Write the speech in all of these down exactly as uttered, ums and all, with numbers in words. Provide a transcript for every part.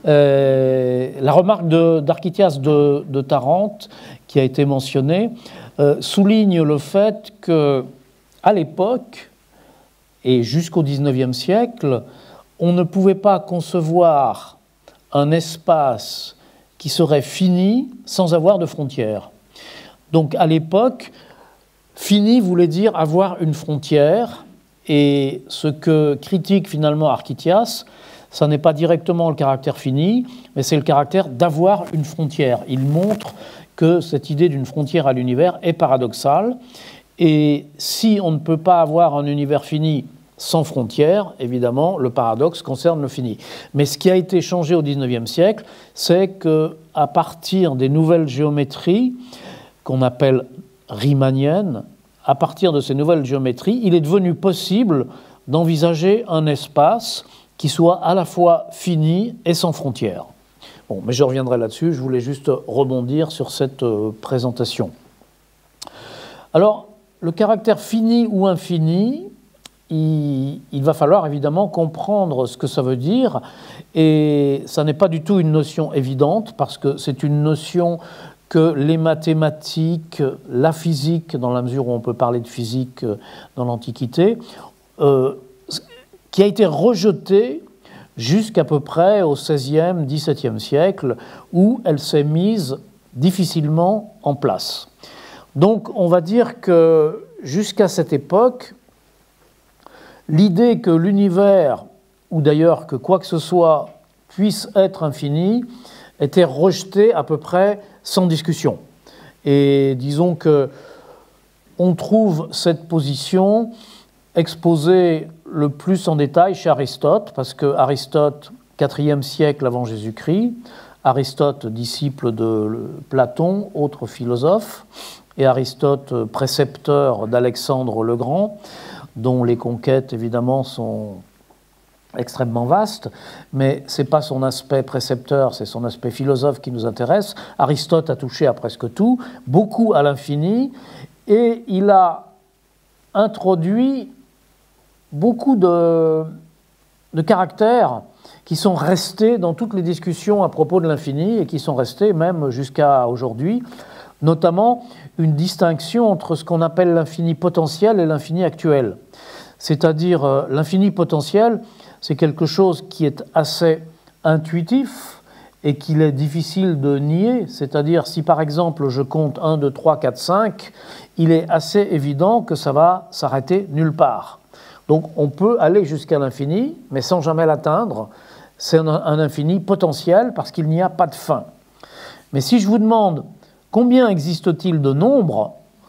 Euh, la remarque d'Architias de, de, de Tarente, qui a été mentionnée, euh, souligne le fait qu'à l'époque, et jusqu'au dix-neuvième siècle, on ne pouvait pas concevoir un espace qui serait fini sans avoir de frontières. Donc à l'époque, fini voulait dire avoir une frontière, et ce que critique finalement Architias, ça n'est pas directement le caractère fini, mais c'est le caractère d'avoir une frontière. Il montre que cette idée d'une frontière à l'univers est paradoxale, et si on ne peut pas avoir un univers fini sans frontières, évidemment, le paradoxe concerne le fini. Mais ce qui a été changé au dix-neuvième siècle, c'est qu'à partir des nouvelles géométries, qu'on appelle riemanniennes, à partir de ces nouvelles géométries, il est devenu possible d'envisager un espace qui soit à la fois fini et sans frontières. Bon, mais je reviendrai là-dessus, je voulais juste rebondir sur cette euh, présentation. Alors, le caractère fini ou infini, il, il va falloir évidemment comprendre ce que ça veut dire, et ça n'est pas du tout une notion évidente, parce que c'est une notion que les mathématiques, la physique, dans la mesure où on peut parler de physique dans l'Antiquité, euh, qui a été rejetée jusqu'à peu près au seizième, dix-septième siècle, où elle s'est mise difficilement en place. Donc on va dire que jusqu'à cette époque, l'idée que l'univers, ou d'ailleurs que quoi que ce soit, puisse être infini, était rejetée à peu près sans discussion. Et disons que on trouve cette position exposée le plus en détail chez Aristote, parce que Aristote, quatrième siècle avant Jésus-Christ, Aristote, disciple de Platon, autre philosophe, et Aristote, précepteur d'Alexandre le Grand, dont les conquêtes, évidemment, sont extrêmement vaste, mais ce n'est pas son aspect précepteur, c'est son aspect philosophe qui nous intéresse. Aristote a touché à presque tout, beaucoup à l'infini, et il a introduit beaucoup de, de caractères qui sont restés dans toutes les discussions à propos de l'infini et qui sont restés même jusqu'à aujourd'hui, notamment une distinction entre ce qu'on appelle l'infini potentiel et l'infini actuel. C'est-à-dire euh, l'infini potentiel, c'est quelque chose qui est assez intuitif et qu'il est difficile de nier. C'est-à-dire, si par exemple je compte un, deux, trois, quatre, cinq, il est assez évident que ça va s'arrêter nulle part. Donc on peut aller jusqu'à l'infini, mais sans jamais l'atteindre. C'est un, un infini potentiel parce qu'il n'y a pas de fin. Mais si je vous demande combien existe-t-il de nombres,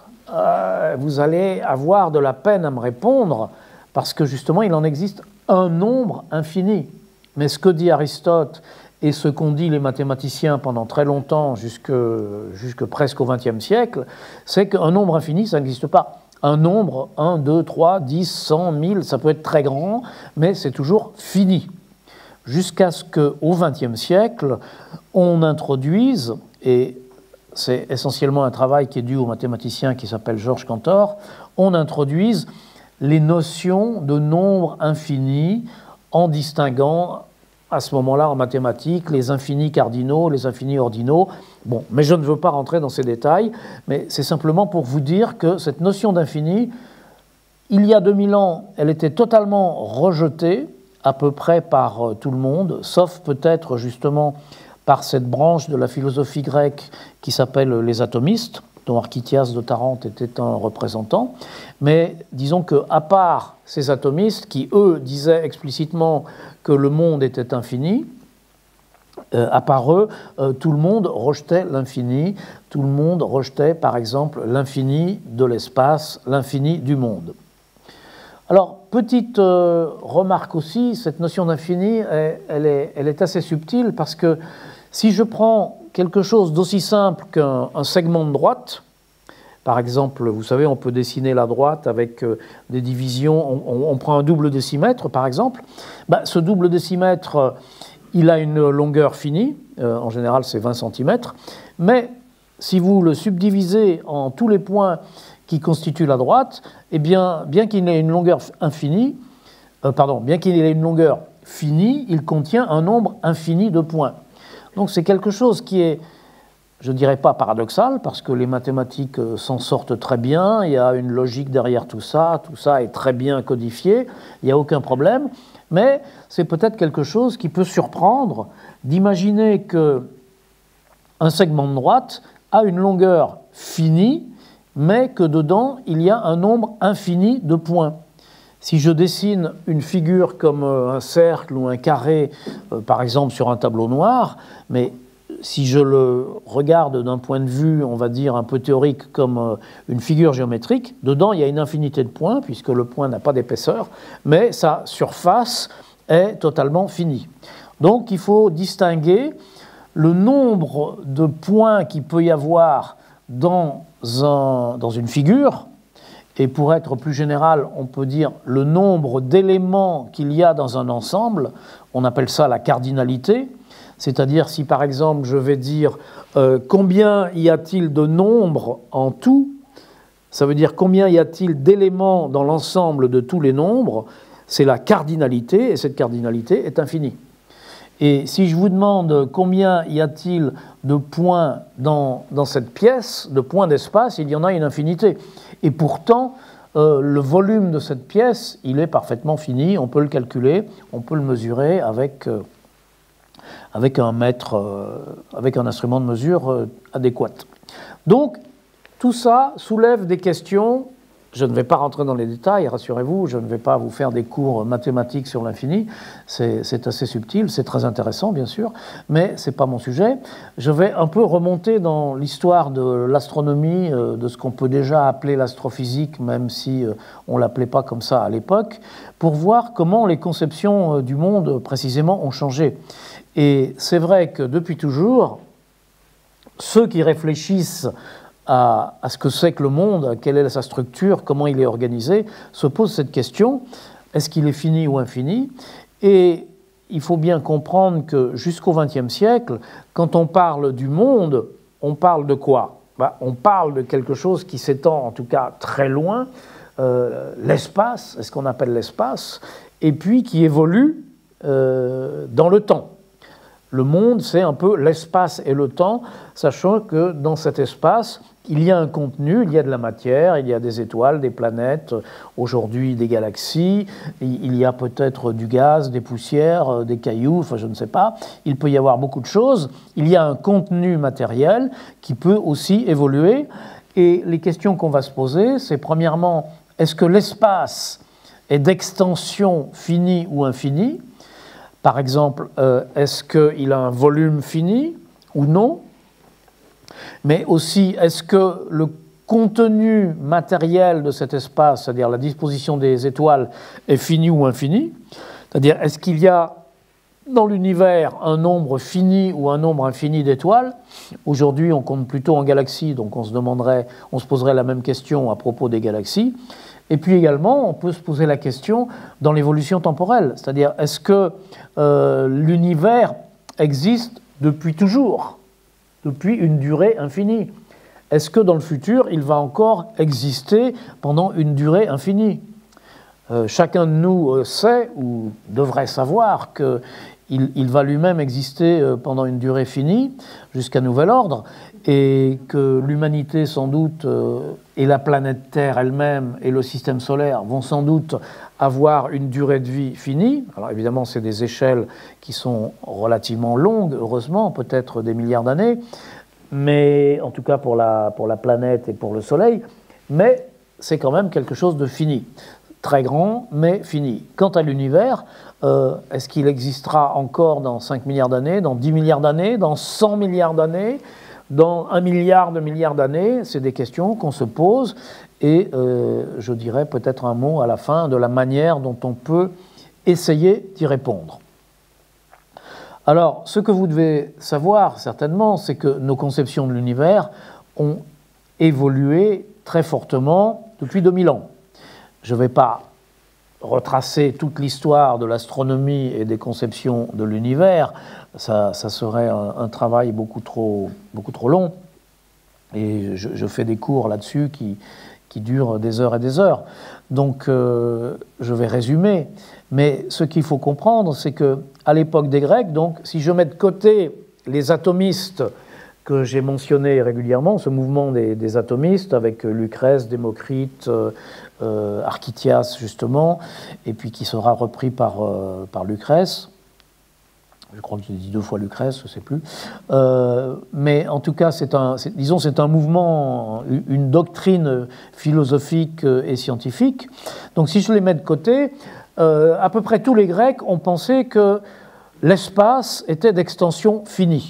euh, vous allez avoir de la peine à me répondre parce que justement il en existe un nombre infini. Mais ce que dit Aristote et ce qu'ont dit les mathématiciens pendant très longtemps, jusque, jusque presque au vingtième siècle, c'est qu'un nombre infini, ça n'existe pas. Un nombre, un, deux, trois, dix, cent, mille, ça peut être très grand, mais c'est toujours fini. Jusqu'à ce qu'au vingtième siècle, on introduise, et c'est essentiellement un travail qui est dû au mathématicien qui s'appelle Georges Cantor, on introduise les notions de nombre infini en distinguant à ce moment-là en mathématiques les infinis cardinaux, les infinis ordinaux. Bon, mais je ne veux pas rentrer dans ces détails, mais c'est simplement pour vous dire que cette notion d'infini, il y a deux mille ans, elle était totalement rejetée à peu près par tout le monde, sauf peut-être justement par cette branche de la philosophie grecque qui s'appelle les atomistes, dont Architias de Tarente était un représentant. Mais disons qu'à part ces atomistes qui, eux, disaient explicitement que le monde était infini, euh, à part eux, euh, tout le monde rejetait l'infini, tout le monde rejetait, par exemple, l'infini de l'espace, l'infini du monde. Alors, petite euh, remarque aussi, cette notion d'infini, elle, elle, est, elle est assez subtile parce que si je prends quelque chose d'aussi simple qu'un segment de droite, par exemple, vous savez, on peut dessiner la droite avec euh, des divisions, on, on, on prend un double décimètre, par exemple, ben, ce double décimètre, euh, il a une longueur finie, euh, en général c'est vingt centimètres, mais si vous le subdivisez en tous les points qui constituent la droite, eh bien, bien qu'il ait une longueur infinie, euh, pardon, bien qu'il ait une longueur fini, il contient un nombre infini de points. Donc c'est quelque chose qui est, je ne dirais pas paradoxal, parce que les mathématiques s'en sortent très bien, il y a une logique derrière tout ça, tout ça est très bien codifié, il n'y a aucun problème, mais c'est peut-être quelque chose qui peut surprendre d'imaginer qu'un segment de droite a une longueur finie, mais que dedans, il y a un nombre infini de points. Si je dessine une figure comme un cercle ou un carré, euh, par exemple sur un tableau noir, mais si je le regarde d'un point de vue, on va dire, un peu théorique comme euh, une figure géométrique, dedans, il y a une infinité de points, puisque le point n'a pas d'épaisseur, mais sa surface est totalement finie. Donc, il faut distinguer le nombre de points qu'il peut y avoir dans, un, dans une figure, et pour être plus général, on peut dire le nombre d'éléments qu'il y a dans un ensemble, on appelle ça la cardinalité, c'est-à-dire si par exemple je vais dire euh, combien y a-t-il de nombres en tout, ça veut dire combien y a-t-il d'éléments dans l'ensemble de tous les nombres, c'est la cardinalité, et cette cardinalité est infinie. Et si je vous demande combien y a-t-il de points dans, dans cette pièce, de points d'espace, il y en a une infinité. Et pourtant, euh, le volume de cette pièce, il est parfaitement fini, on peut le calculer, on peut le mesurer avec, euh, avec, un mètre, euh, avec un instrument de mesure euh, adéquat. Donc, tout ça soulève des questions. Je ne vais pas rentrer dans les détails, rassurez-vous, je ne vais pas vous faire des cours mathématiques sur l'infini, c'est assez subtil, c'est très intéressant bien sûr, mais ce n'est pas mon sujet. Je vais un peu remonter dans l'histoire de l'astronomie, de ce qu'on peut déjà appeler l'astrophysique, même si on ne l'appelait pas comme ça à l'époque, pour voir comment les conceptions du monde précisément ont changé. Et c'est vrai que depuis toujours, ceux qui réfléchissent À, à ce que c'est que le monde, quelle est sa structure, comment il est organisé, se pose cette question, est-ce qu'il est fini ou infini? Et il faut bien comprendre que jusqu'au vingtième siècle, quand on parle du monde, on parle de quoi? Ben, on parle de quelque chose qui s'étend en tout cas très loin, euh, l'espace, c'est ce qu'on appelle l'espace, et puis qui évolue euh, dans le temps. Le monde, c'est un peu l'espace et le temps, sachant que dans cet espace, il y a un contenu, il y a de la matière, il y a des étoiles, des planètes, aujourd'hui des galaxies, il y a peut-être du gaz, des poussières, des cailloux, enfin je ne sais pas. Il peut y avoir beaucoup de choses. Il y a un contenu matériel qui peut aussi évoluer. Et les questions qu'on va se poser, c'est premièrement, est-ce que l'espace est d'extension finie ou infinie? Par exemple, euh, est-ce qu'il a un volume fini ou non? Mais aussi, est-ce que le contenu matériel de cet espace, c'est-à-dire la disposition des étoiles, est fini ou infini? C'est-à-dire, est-ce qu'il y a dans l'univers un nombre fini ou un nombre infini d'étoiles? Aujourd'hui, on compte plutôt en galaxies, donc on se demanderait, on se poserait la même question à propos des galaxies. Et puis également, on peut se poser la question dans l'évolution temporelle, c'est-à-dire est-ce que euh, l'univers existe depuis toujours, depuis une durée infinie? Est-ce que dans le futur, il va encore exister pendant une durée infinie? euh, Chacun de nous sait, ou devrait savoir, qu'il il va lui-même exister pendant une durée finie, jusqu'à nouvel ordre, et que l'humanité, sans doute, euh, et la planète Terre elle-même, et le système solaire vont sans doute avoir une durée de vie finie. Alors évidemment, c'est des échelles qui sont relativement longues, heureusement, peut-être des milliards d'années, mais en tout cas pour la, pour la planète et pour le Soleil, mais c'est quand même quelque chose de fini. Très grand, mais fini. Quant à l'univers, euh, est-ce qu'il existera encore dans cinq milliards d'années, dans dix milliards d'années, dans cent milliards d'années, dans un milliard de milliards d'années? C'est des questions qu'on se pose, et euh, je dirais peut-être un mot à la fin de la manière dont on peut essayer d'y répondre. Alors, ce que vous devez savoir certainement, c'est que nos conceptions de l'univers ont évolué très fortement depuis deux mille ans. Je ne vais pas retracer toute l'histoire de l'astronomie et des conceptions de l'univers, ça, ça serait un, un travail beaucoup trop, beaucoup trop long, et je, je fais des cours là-dessus qui, qui dure des heures et des heures. Donc, euh, je vais résumer. Mais ce qu'il faut comprendre, c'est qu'à l'époque des Grecs, donc, si je mets de côté les atomistes que j'ai mentionnés régulièrement, ce mouvement des, des atomistes avec Lucrèce, Démocrite, euh, euh, Architias justement, et puis qui sera repris par, euh, par Lucrèce. Je crois que j'ai dit deux fois Lucrèce, je ne sais plus. Euh, mais en tout cas, c'est un, c'est, disons, c'est un mouvement, une doctrine philosophique et scientifique. Donc si je les mets de côté, euh, à peu près tous les Grecs ont pensé que l'espace était d'extension finie.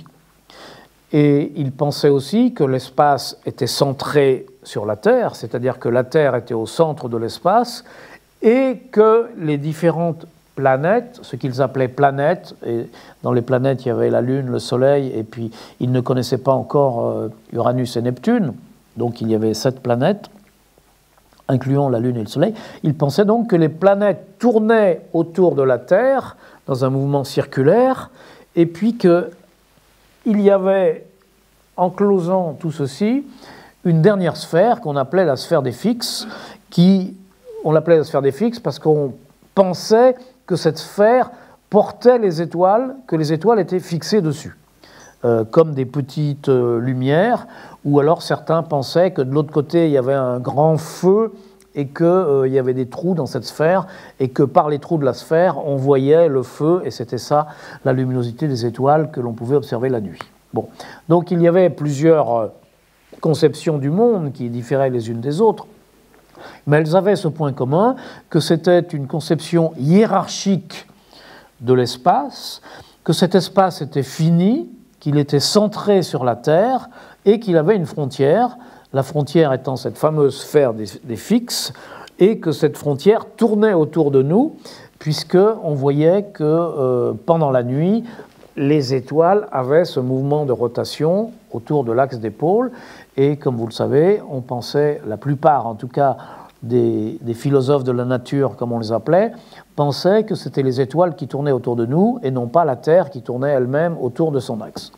Et ils pensaient aussi que l'espace était centré sur la Terre, c'est-à-dire que la Terre était au centre de l'espace, et que les différentes planètes, ce qu'ils appelaient planètes, et dans les planètes il y avait la Lune, le Soleil, et puis ils ne connaissaient pas encore Uranus et Neptune, donc il y avait sept planètes, incluant la Lune et le Soleil. Ils pensaient donc que les planètes tournaient autour de la Terre dans un mouvement circulaire, et puis que il y avait, enclosant tout ceci, une dernière sphère qu'on appelait la sphère des fixes, qui, on l'appelait la sphère des fixes parce qu'on pensait que cette sphère portait les étoiles, que les étoiles étaient fixées dessus, euh, comme des petites euh, lumières, ou alors certains pensaient que de l'autre côté, il y avait un grand feu et qu'il euh, y avait des trous dans cette sphère, et que par les trous de la sphère, on voyait le feu, et c'était ça, la luminosité des étoiles que l'on pouvait observer la nuit. Bon. Donc il y avait plusieurs conceptions du monde qui différaient les unes des autres, mais elles avaient ce point commun, que c'était une conception hiérarchique de l'espace, que cet espace était fini, qu'il était centré sur la Terre, et qu'il avait une frontière, la frontière étant cette fameuse sphère des, des fixes, et que cette frontière tournait autour de nous, puisqu'on voyait que euh, pendant la nuit, les étoiles avaient ce mouvement de rotation autour de l'axe des pôles, et comme vous le savez, on pensait, la plupart en tout cas des, des philosophes de la nature, comme on les appelait, pensaient que c'était les étoiles qui tournaient autour de nous, et non pas la Terre qui tournait elle-même autour de son axe.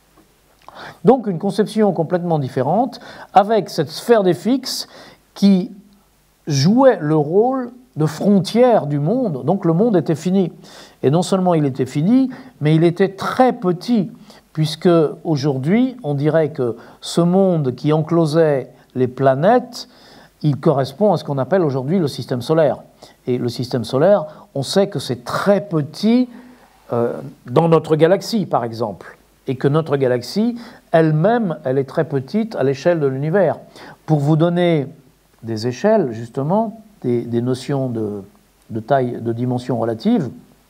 Donc une conception complètement différente, avec cette sphère des fixes qui jouait le rôle de frontière du monde, donc le monde était fini. Et non seulement il était fini, mais il était très petit, puisque aujourd'hui, on dirait que ce monde qui enclosait les planètes, il correspond à ce qu'on appelle aujourd'hui le système solaire. Et le système solaire, on sait que c'est très petit euh, dans notre galaxie, par exemple, et que notre galaxie, elle-même, elle est très petite à l'échelle de l'univers. Pour vous donner des échelles, justement, des, des notions de, de taille, de dimension relative,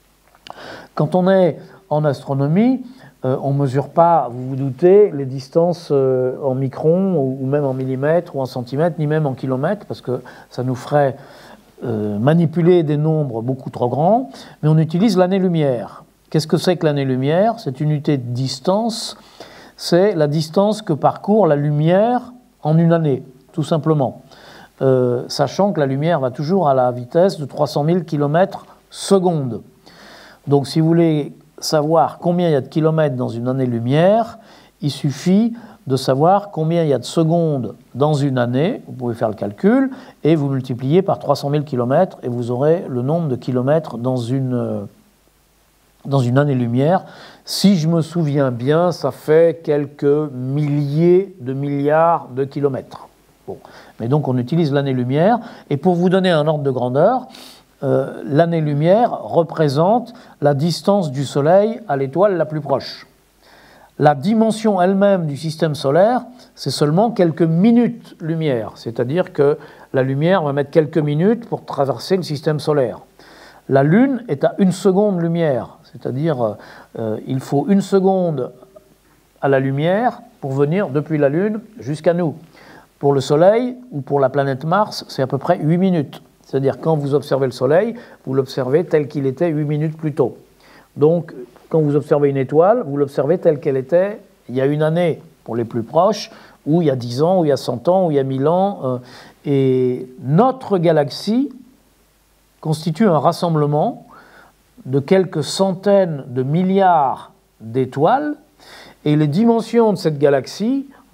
quand on est en astronomie, euh, on ne mesure pas, vous vous doutez, les distances euh, en microns ou, ou même en millimètres ou en centimètres, ni même en kilomètres, parce que ça nous ferait euh, manipuler des nombres beaucoup trop grands, mais on utilise l'année-lumière. Qu'est-ce que c'est que l'année-lumière? C'est une unité de distance, c'est la distance que parcourt la lumière en une année, tout simplement. Euh, sachant que la lumière va toujours à la vitesse de trois cent mille kilomètres seconde. Donc si vous voulez savoir combien il y a de kilomètres dans une année-lumière, il suffit de savoir combien il y a de secondes dans une année, vous pouvez faire le calcul, et vous multipliez par trois cent mille kilomètres, et vous aurez le nombre de kilomètres dans une, dans une année-lumière. Si je me souviens bien, ça fait quelques milliers de milliards de kilomètres. Bon. Mais donc on utilise l'année-lumière, et pour vous donner un ordre de grandeur, euh, l'année-lumière représente la distance du Soleil à l'étoile la plus proche. La dimension elle-même du système solaire, c'est seulement quelques minutes-lumière, c'est-à-dire que la lumière va mettre quelques minutes pour traverser le système solaire. La Lune est à une seconde-lumière, c'est-à-dire euh, il faut une seconde à la lumière pour venir depuis la Lune jusqu'à nous. Pour le Soleil ou pour la planète Mars, c'est à peu près huit minutes. C'est-à-dire quand vous observez le Soleil, vous l'observez tel qu'il était huit minutes plus tôt. Donc, quand vous observez une étoile, vous l'observez telle qu'elle était il y a une année, pour les plus proches, ou il y a dix ans, ou il y a cent ans, ou il y a mille ans. Euh, et notre galaxie constitue un rassemblement de quelques centaines de milliards d'étoiles, et les dimensions de cette galaxie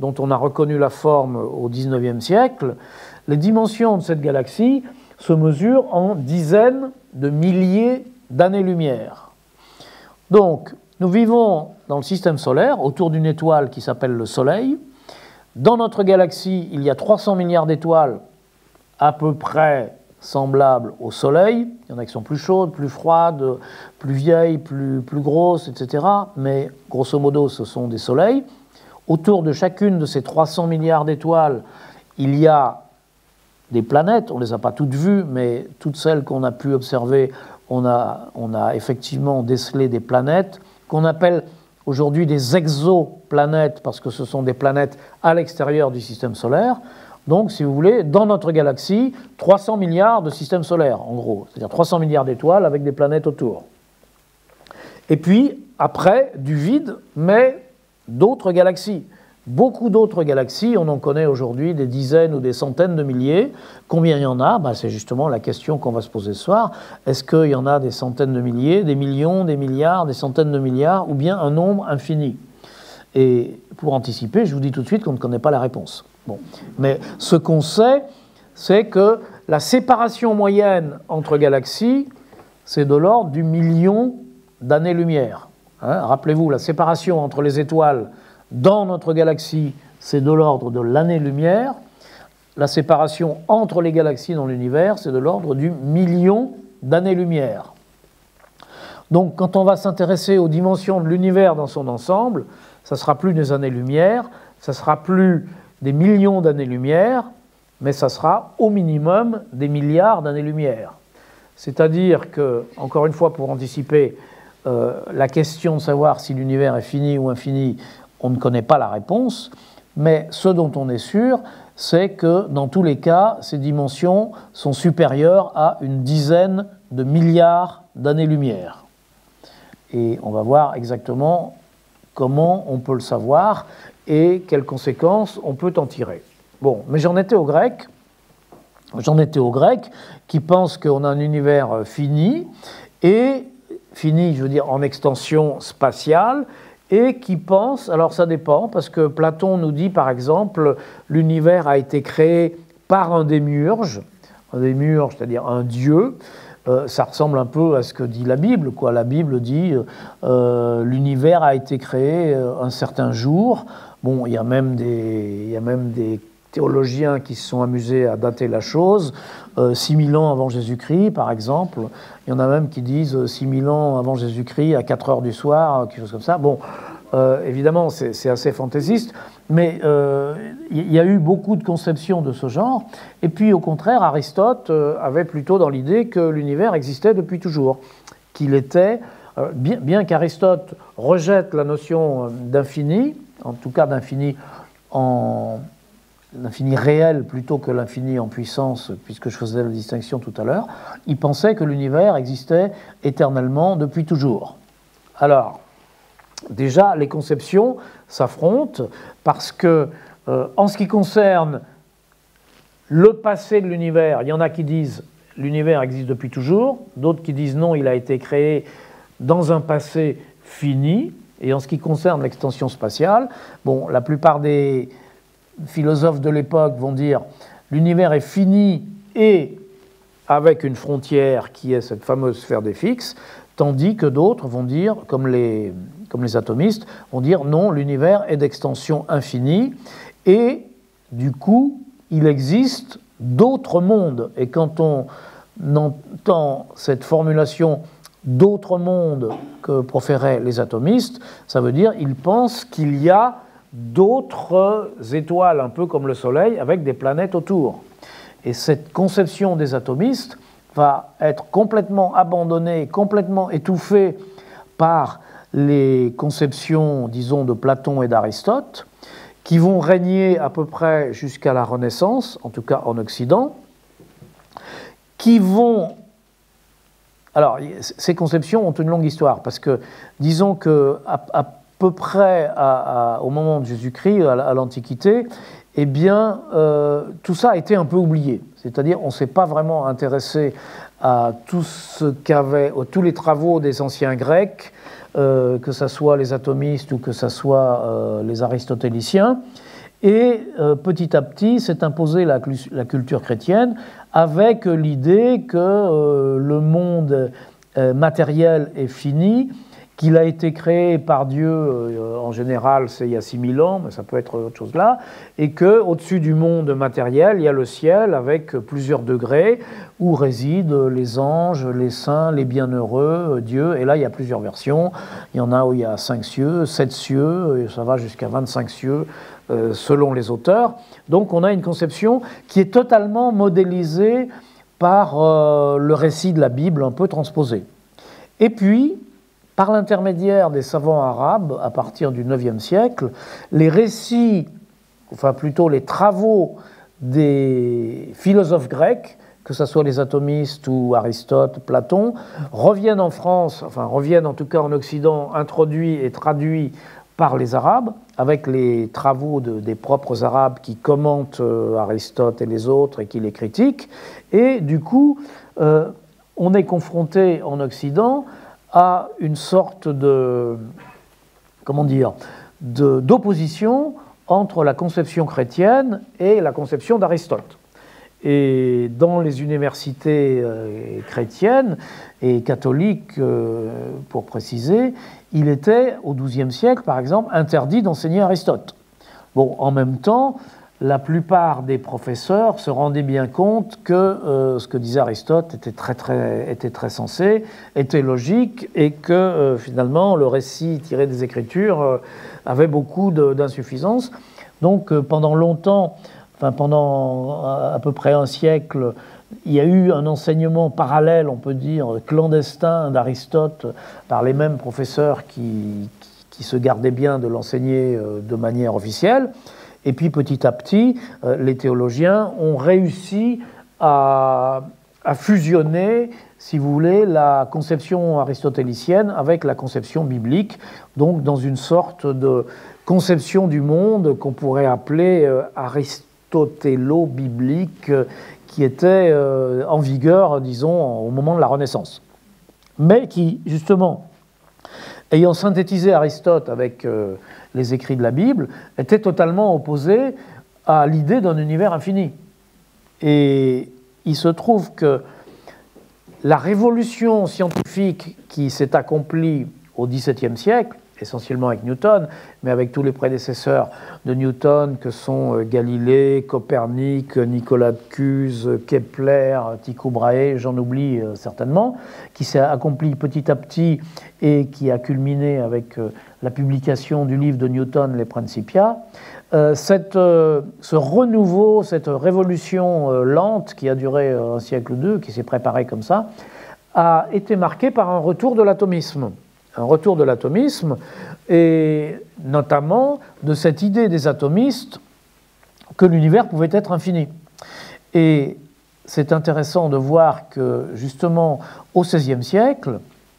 dont on a reconnu la forme au dix-neuvième siècle, les dimensions de cette galaxie se mesurent en dizaines de milliers d'années-lumière. Donc, nous vivons dans le système solaire, autour d'une étoile qui s'appelle le Soleil. Dans notre galaxie, il y a trois cents milliards d'étoiles à peu près semblables au Soleil. Il y en a qui sont plus chaudes, plus froides, plus vieilles, plus, plus grosses, et cetera. Mais grosso modo, ce sont des soleils. Autour de chacune de ces trois cents milliards d'étoiles, il y a des planètes. On ne les a pas toutes vues, mais toutes celles qu'on a pu observer, on a, on a effectivement décelé des planètes qu'on appelle aujourd'hui des exoplanètes, parce que ce sont des planètes à l'extérieur du système solaire. Donc, si vous voulez, dans notre galaxie, trois cents milliards de systèmes solaires, en gros. C'est-à-dire trois cents milliards d'étoiles avec des planètes autour. Et puis, après, du vide, mais d'autres galaxies. Beaucoup d'autres galaxies, on en connaît aujourd'hui des dizaines ou des centaines de milliers. Combien il y en a? Ben, c'est justement la question qu'on va se poser ce soir. Est-ce qu'il y en a des centaines de milliers, des millions, des milliards, des centaines de milliards, ou bien un nombre infini? Et pour anticiper, je vous dis tout de suite qu'on ne connaît pas la réponse. Bon. Mais ce qu'on sait, c'est que la séparation moyenne entre galaxies, c'est de l'ordre du million d'années-lumière. Hein, rappelez-vous, la séparation entre les étoiles dans notre galaxie, c'est de l'ordre de l'année-lumière. La séparation entre les galaxies dans l'univers, c'est de l'ordre du million d'années-lumière. Donc, quand on va s'intéresser aux dimensions de l'univers dans son ensemble, ça ne sera plus des années-lumière, ça ne sera plus des millions d'années-lumière, mais ça sera au minimum des milliards d'années-lumière. C'est-à-dire que, encore une fois, pour anticiper euh, la question de savoir si l'univers est fini ou infini, on ne connaît pas la réponse, mais ce dont on est sûr, c'est que dans tous les cas, ces dimensions sont supérieures à une dizaine de milliards d'années-lumière. Et on va voir exactement comment on peut le savoir et quelles conséquences on peut en tirer. Bon, mais j'en étais aux Grecs, j'en étais aux Grecs qui pensent qu'on a un univers fini, et fini, je veux dire, en extension spatiale, et qui pensent, alors ça dépend, parce que Platon nous dit par exemple, l'univers a été créé par un démiurge, un démiurge, c'est-à-dire un dieu. Euh, ça ressemble un peu à ce que dit la Bible, quoi. La Bible dit euh, l'univers a été créé un certain jour. Bon, il y a même des, il y a même des théologiens qui se sont amusés à dater la chose, euh, six mille ans avant Jésus-Christ, par exemple. Il y en a même qui disent six mille ans avant Jésus-Christ, à quatre heures du soir, quelque chose comme ça. Bon, euh, évidemment, c'est, c'est assez fantaisiste, mais euh, il y a eu beaucoup de conceptions de ce genre. Et puis, au contraire, Aristote euh, avait plutôt dans l'idée que l'univers existait depuis toujours, qu'il était, euh, bien, bien qu'Aristote rejette la notion d'infini, en tout cas d'infini en... l'infini réel plutôt que l'infini en puissance, puisque je faisais la distinction tout à l'heure, il pensait que l'univers existait éternellement depuis toujours. Alors, déjà, les conceptions s'affrontent parce que, euh, en ce qui concerne le passé de l'univers, il y en a qui disent l'univers existe depuis toujours, d'autres qui disent non, il a été créé dans un passé fini, et en ce qui concerne l'extension spatiale, bon, la plupart des philosophes de l'époque vont dire l'univers est fini et avec une frontière qui est cette fameuse sphère des fixes, tandis que d'autres vont dire, comme les, comme les atomistes, vont dire non, l'univers est d'extension infinie et du coup, il existe d'autres mondes. Et quand on entend cette formulation d'autres mondes que proféraient les atomistes, ça veut dire qu'ils pensent qu'il y a d'autres étoiles, un peu comme le Soleil, avec des planètes autour. Et cette conception des atomistes va être complètement abandonnée, complètement étouffée par les conceptions, disons, de Platon et d'Aristote, qui vont régner à peu près jusqu'à la Renaissance, en tout cas en Occident, qui vont... Alors, ces conceptions ont une longue histoire, parce que, disons que à, à peu près à, à, au moment de Jésus-Christ, à, à l'Antiquité, eh bien, euh, tout ça a été un peu oublié. C'est-à-dire, on ne s'est pas vraiment intéressé à tout ce qu'avaient, tous les travaux des anciens Grecs, euh, que ce soit les atomistes ou que ce soit euh, les aristotéliciens. Et euh, petit à petit s'est imposée la, la culture chrétienne avec l'idée que euh, le monde euh, matériel est fini, qu'il a été créé par Dieu, euh, en général c'est il y a six mille ans, mais ça peut être autre chose là, et qu'au-dessus du monde matériel, il y a le ciel avec plusieurs degrés où résident les anges, les saints, les bienheureux, Dieu, et là il y a plusieurs versions, il y en a où il y a cinq cieux, sept cieux, et ça va jusqu'à vingt-cinq cieux, euh, selon les auteurs. Donc on a une conception qui est totalement modélisée par euh, le récit de la Bible, un peu transposé. Et puis, par l'intermédiaire des savants arabes, à partir du neuvième siècle, les récits, enfin plutôt les travaux des philosophes grecs, que ce soit les atomistes ou Aristote, Platon, reviennent en France, enfin reviennent en tout cas en Occident, introduits et traduits par les Arabes, avec les travaux de, des propres Arabes qui commentent euh, Aristote et les autres et qui les critiquent. Et du coup, euh, on est confronté en Occident à une sorte de, comment dire, de, d'opposition entre la conception chrétienne et la conception d'Aristote. Et dans les universités euh, chrétiennes et catholiques, euh, pour préciser, il était, au douzième siècle, par exemple, interdit d'enseigner Aristote. Bon, en même temps, la plupart des professeurs se rendaient bien compte que euh, ce que disait Aristote était très, très, était très sensé, était logique, et que euh, finalement le récit tiré des Écritures euh, avait beaucoup d'insuffisances. Donc euh, pendant longtemps, enfin pendant à peu près un siècle, il y a eu un enseignement parallèle, on peut dire, clandestin d'Aristote par les mêmes professeurs qui, qui, qui se gardaient bien de l'enseigner euh, de manière officielle. Et puis petit à petit, euh, les théologiens ont réussi à, à fusionner, si vous voulez, la conception aristotélicienne avec la conception biblique, donc dans une sorte de conception du monde qu'on pourrait appeler euh, aristotélo-biblique, euh, qui était euh, en vigueur, disons, au moment de la Renaissance. Mais qui, justement, ayant synthétisé Aristote avec euh, les écrits de la Bible, était totalement opposé à l'idée d'un univers infini. Et il se trouve que la révolution scientifique qui s'est accomplie au dix-septième siècle, essentiellement avec Newton, mais avec tous les prédécesseurs de Newton, que sont Galilée, Copernic, Nicolas de Cuse, Kepler, Tycho Brahe, j'en oublie certainement, qui s'est accompli petit à petit et qui a culminé avec la publication du livre de Newton, Les Principia. Euh, cette, euh, ce renouveau, cette révolution euh, lente qui a duré un siècle ou deux, qui s'est préparée comme ça, a été marquée par un retour de l'atomisme. Un retour de l'atomisme, et notamment de cette idée des atomistes que l'univers pouvait être infini. Et c'est intéressant de voir que, justement, au seizième siècle,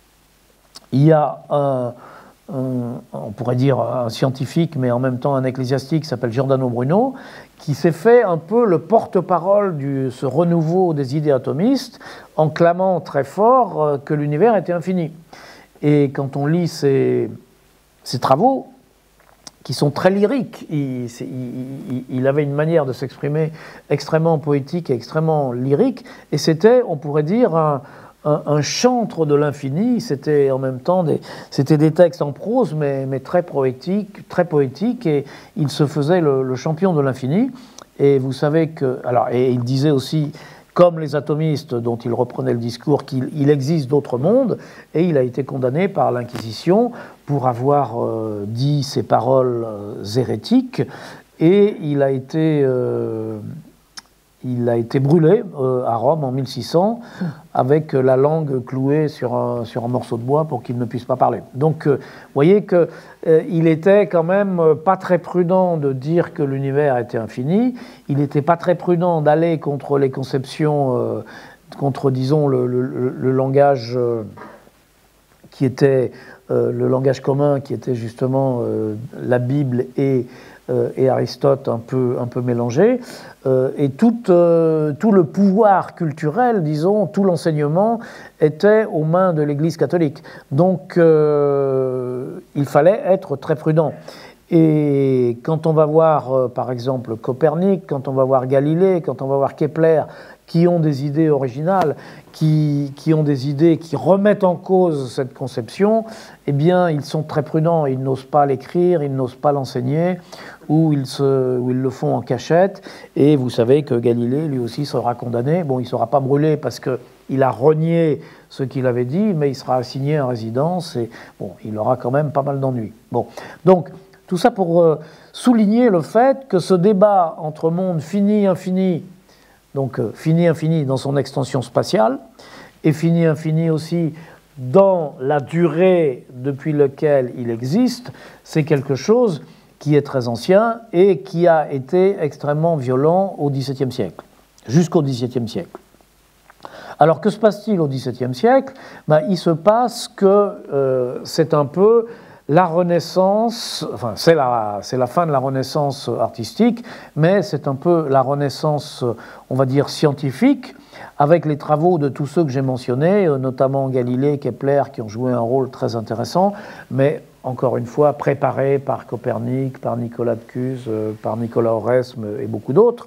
il y a un, un, on pourrait dire un scientifique, mais en même temps un ecclésiastique qui s'appelle Giordano Bruno, qui s'est fait un peu le porte-parole de ce renouveau des idées atomistes, en clamant très fort que l'univers était infini. Et quand on lit ses, ses travaux, qui sont très lyriques, il, il, il avait une manière de s'exprimer extrêmement poétique et extrêmement lyrique, et c'était, on pourrait dire, un, un, un chantre de l'infini. C'était en même temps des, c'était des textes en prose, mais, mais très poétiques, très poétiques, et il se faisait le, le champion de l'infini. Et vous savez que, alors, et il disait aussi, comme les atomistes dont il reprenait le discours, qu'il il existe d'autres mondes, et il a été condamné par l'Inquisition pour avoir euh, dit ces paroles euh, hérétiques, et il a été, euh, il a été brûlé euh, à Rome en mille six cents, avec la langue clouée sur un, sur un morceau de bois pour qu'il ne puisse pas parler. Donc, euh, vous voyez qu'il euh, était quand même pas très prudent de dire que l'univers était infini, il n'était pas très prudent d'aller contre les conceptions, euh, contre, disons, le, le, le langage euh, qui était, euh, le langage commun, qui était justement euh, la Bible et, euh, et Aristote un peu, un peu mélangés. Euh, et tout, euh, tout le pouvoir culturel, disons, tout l'enseignement était aux mains de l'Église catholique. Donc, euh, il fallait être très prudent. Et quand on va voir, euh, par exemple, Copernic, quand on va voir Galilée, quand on va voir Kepler, qui ont des idées originales, qui, qui ont des idées qui remettent en cause cette conception, eh bien, ils sont très prudents. Ils n'osent pas l'écrire, ils n'osent pas l'enseigner, ou ils, se, ou ils le font en cachette. Et vous savez que Galilée, lui aussi, sera condamné. Bon, il ne sera pas brûlé parce qu'il a renié ce qu'il avait dit, mais il sera assigné en résidence et bon, il aura quand même pas mal d'ennuis. Bon, donc, tout ça pour euh, souligner le fait que ce débat entre monde fini, infini, donc euh, fini, infini dans son extension spatiale, et fini, infini aussi dans la durée depuis laquelle il existe, c'est quelque chose qui est très ancien et qui a été extrêmement violent au dix-septième siècle, jusqu'au dix-septième siècle. Alors que se passe-t-il au dix-septième siècle? Ben, il se passe que euh, c'est un peu la Renaissance, enfin c'est la, c'est la fin de la Renaissance artistique, mais c'est un peu la Renaissance, on va dire, scientifique, avec les travaux de tous ceux que j'ai mentionnés, notamment Galilée, Kepler, qui ont joué un rôle très intéressant, mais encore une fois préparés par Copernic, par Nicolas de Cuse, par Nicolas Oresme et beaucoup d'autres,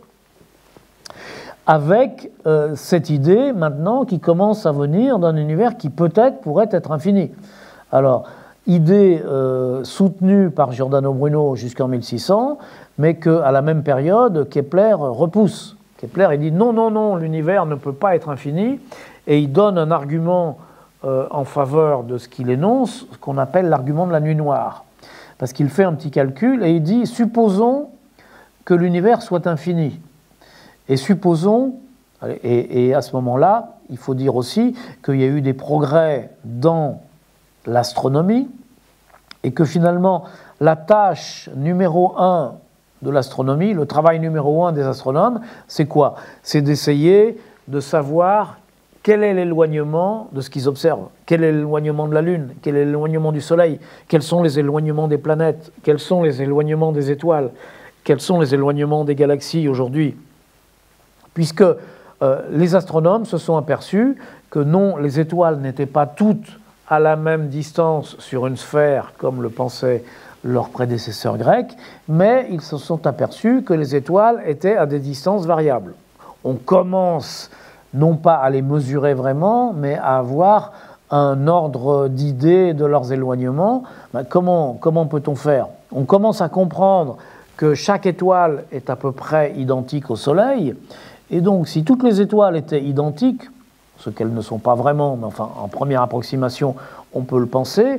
avec euh, cette idée maintenant qui commence à venir d'un univers qui peut-être pourrait être infini. Alors, idée euh, soutenue par Giordano Bruno jusqu'en mille six cents, mais qu'à la même période, Kepler repousse. Kepler, il dit non, non, non, l'univers ne peut pas être infini, et il donne un argument euh, en faveur de ce qu'il énonce, ce qu'on appelle l'argument de la nuit noire. Parce qu'il fait un petit calcul, et il dit, supposons que l'univers soit infini, et supposons, et, et à ce moment-là, il faut dire aussi qu'il y a eu des progrès dans l'astronomie, et que finalement, la tâche numéro un de l'astronomie, le travail numéro un des astronomes, c'est quoi? C'est d'essayer de savoir quel est l'éloignement de ce qu'ils observent, quel est l'éloignement de la Lune, quel est l'éloignement du Soleil, quels sont les éloignements des planètes, quels sont les éloignements des étoiles, quels sont les éloignements des galaxies aujourd'hui. Puisque euh, les astronomes se sont aperçus que non, les étoiles n'étaient pas toutes à la même distance sur une sphère, comme le pensaient leurs prédécesseurs grecs, mais ils se sont aperçus que les étoiles étaient à des distances variables. On commence non pas à les mesurer vraiment, mais à avoir un ordre d'idées de leurs éloignements. Ben, comment, comment peut-on faire? On commence à comprendre que chaque étoile est à peu près identique au Soleil, et donc si toutes les étoiles étaient identiques, ce qu'elles ne sont pas vraiment, mais enfin, en première approximation, on peut le penser.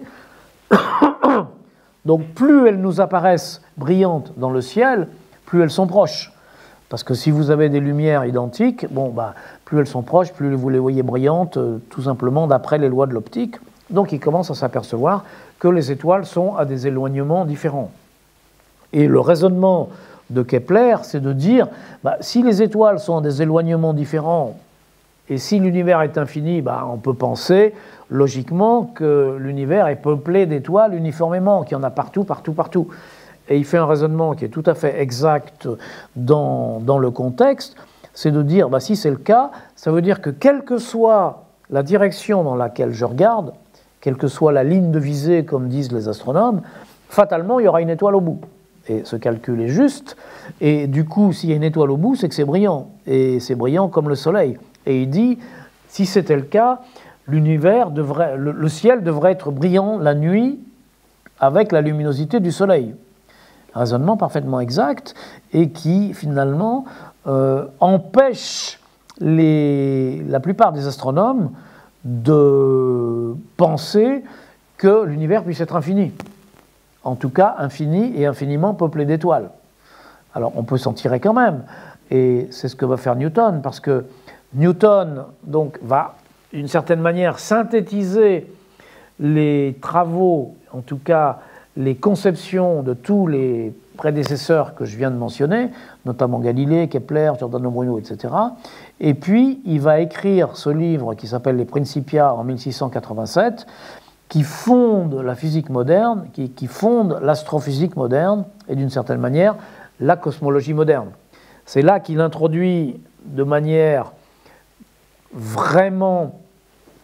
Donc, plus elles nous apparaissent brillantes dans le ciel, plus elles sont proches. Parce que si vous avez des lumières identiques, bon, bah, plus elles sont proches, plus vous les voyez brillantes, euh, tout simplement d'après les lois de l'optique. Donc, ils commencent à s'apercevoir que les étoiles sont à des éloignements différents. Et le raisonnement de Kepler, c'est de dire, bah, si les étoiles sont à des éloignements différents, et si l'univers est infini, bah, on peut penser logiquement que l'univers est peuplé d'étoiles uniformément, qu'il y en a partout, partout, partout. Et il fait un raisonnement qui est tout à fait exact dans, dans le contexte, c'est de dire, bah, si c'est le cas, ça veut dire que quelle que soit la direction dans laquelle je regarde, quelle que soit la ligne de visée, comme disent les astronomes, fatalement, il y aura une étoile au bout. Et ce calcul est juste, et du coup, s'il y a une étoile au bout, c'est que c'est brillant, et c'est brillant comme le Soleil. Et il dit, si c'était le cas, l'univers devrait, le, le ciel devrait être brillant la nuit avec la luminosité du Soleil. Un raisonnement parfaitement exact et qui, finalement, euh, empêche les, la plupart des astronomes de penser que l'univers puisse être infini. En tout cas, infini et infiniment peuplé d'étoiles. Alors, on peut s'en tirer quand même, et c'est ce que va faire Newton, parce que Newton donc, va, d'une certaine manière, synthétiser les travaux, en tout cas les conceptions de tous les prédécesseurs que je viens de mentionner, notamment Galilée, Kepler, Giordano Bruno, et cetera. Et puis, il va écrire ce livre qui s'appelle Les Principia en mille six cent quatre-vingt-sept, qui fonde la physique moderne, qui, qui fonde l'astrophysique moderne, et d'une certaine manière, la cosmologie moderne. C'est là qu'il introduit de manière vraiment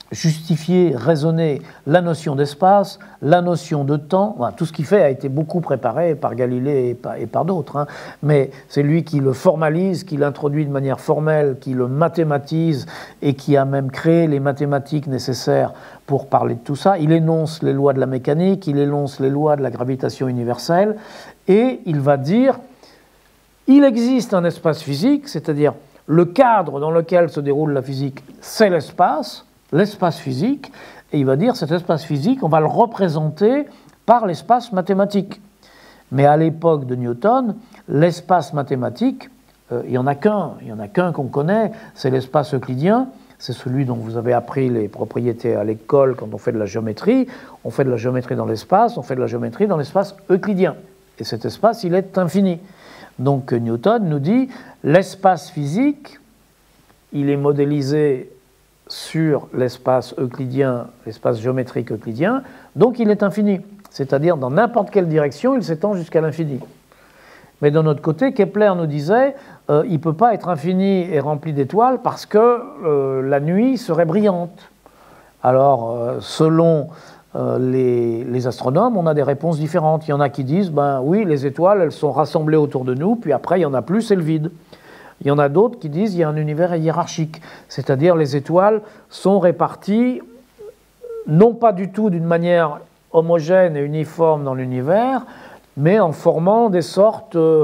justifier, raisonner la notion d'espace, la notion de temps. Voilà, tout ce qu'il fait a été beaucoup préparé par Galilée et par, et par d'autres, hein. Mais c'est lui qui le formalise, qui l'introduit de manière formelle, qui le mathématise et qui a même créé les mathématiques nécessaires pour parler de tout ça. Il énonce les lois de la mécanique, il énonce les lois de la gravitation universelle et il va dire il existe un espace physique, c'est-à-dire le cadre dans lequel se déroule la physique, c'est l'espace, l'espace physique, et il va dire cet espace physique, on va le représenter par l'espace mathématique. Mais à l'époque de Newton, l'espace mathématique, euh, il n'y en a qu'un, il n'y en a qu'un qu'on connaît, c'est l'espace euclidien, c'est celui dont vous avez appris les propriétés à l'école quand on fait de la géométrie. On fait de la géométrie dans l'espace, on fait de la géométrie dans l'espace euclidien. Et cet espace, il est infini. Donc Newton nous dit, l'espace physique, il est modélisé sur l'espace euclidien, l'espace géométrique euclidien, donc il est infini. C'est-à-dire, dans n'importe quelle direction, il s'étend jusqu'à l'infini. Mais d'un autre côté, Kepler nous disait, euh, il ne peut pas être infini et rempli d'étoiles parce que euh, la nuit serait brillante. Alors, euh, selon euh, les, les astronomes, on a des réponses différentes. Il y en a qui disent, ben oui, les étoiles, elles sont rassemblées autour de nous, puis après, il y en a plus, c'est le vide. Il y en a d'autres qui disent qu'il y a un univers hiérarchique, c'est-à-dire les étoiles sont réparties non pas du tout d'une manière homogène et uniforme dans l'univers, mais en formant des sortes de,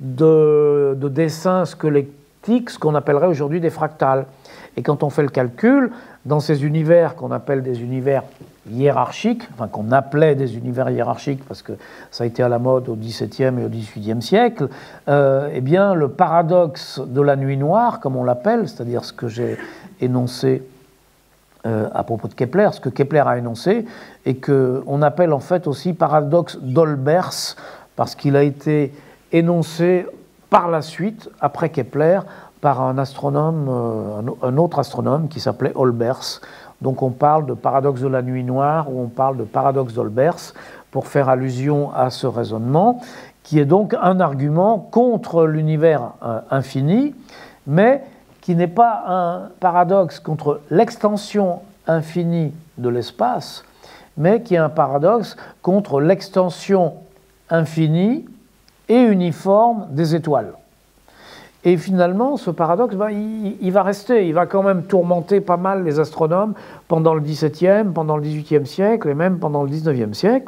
de dessins squelettiques, ce qu'on appellerait aujourd'hui des fractales. Et quand on fait le calcul, dans ces univers qu'on appelle des univers hiérarchiques, enfin qu'on appelait des univers hiérarchiques parce que ça a été à la mode au dix-septième et au dix-huitième siècle, euh, eh bien le paradoxe de la nuit noire, comme on l'appelle, c'est-à-dire ce que j'ai énoncé euh, à propos de Kepler, ce que Kepler a énoncé, et qu'on appelle en fait aussi paradoxe d'Olbers, parce qu'il a été énoncé par la suite, après Kepler, par un astronome, euh, un autre astronome qui s'appelait Olbers. Donc on parle de paradoxe de la nuit noire ou on parle de paradoxe d'Olbers pour faire allusion à ce raisonnement, qui est donc un argument contre l'univers euh, infini, mais qui n'est pas un paradoxe contre l'extension infinie de l'espace, mais qui est un paradoxe contre l'extension infinie et uniforme des étoiles. Et finalement, ce paradoxe, ben, il, il va rester, il va quand même tourmenter pas mal les astronomes pendant le dix-septième, pendant le dix-huitième siècle et même pendant le dix-neuvième siècle.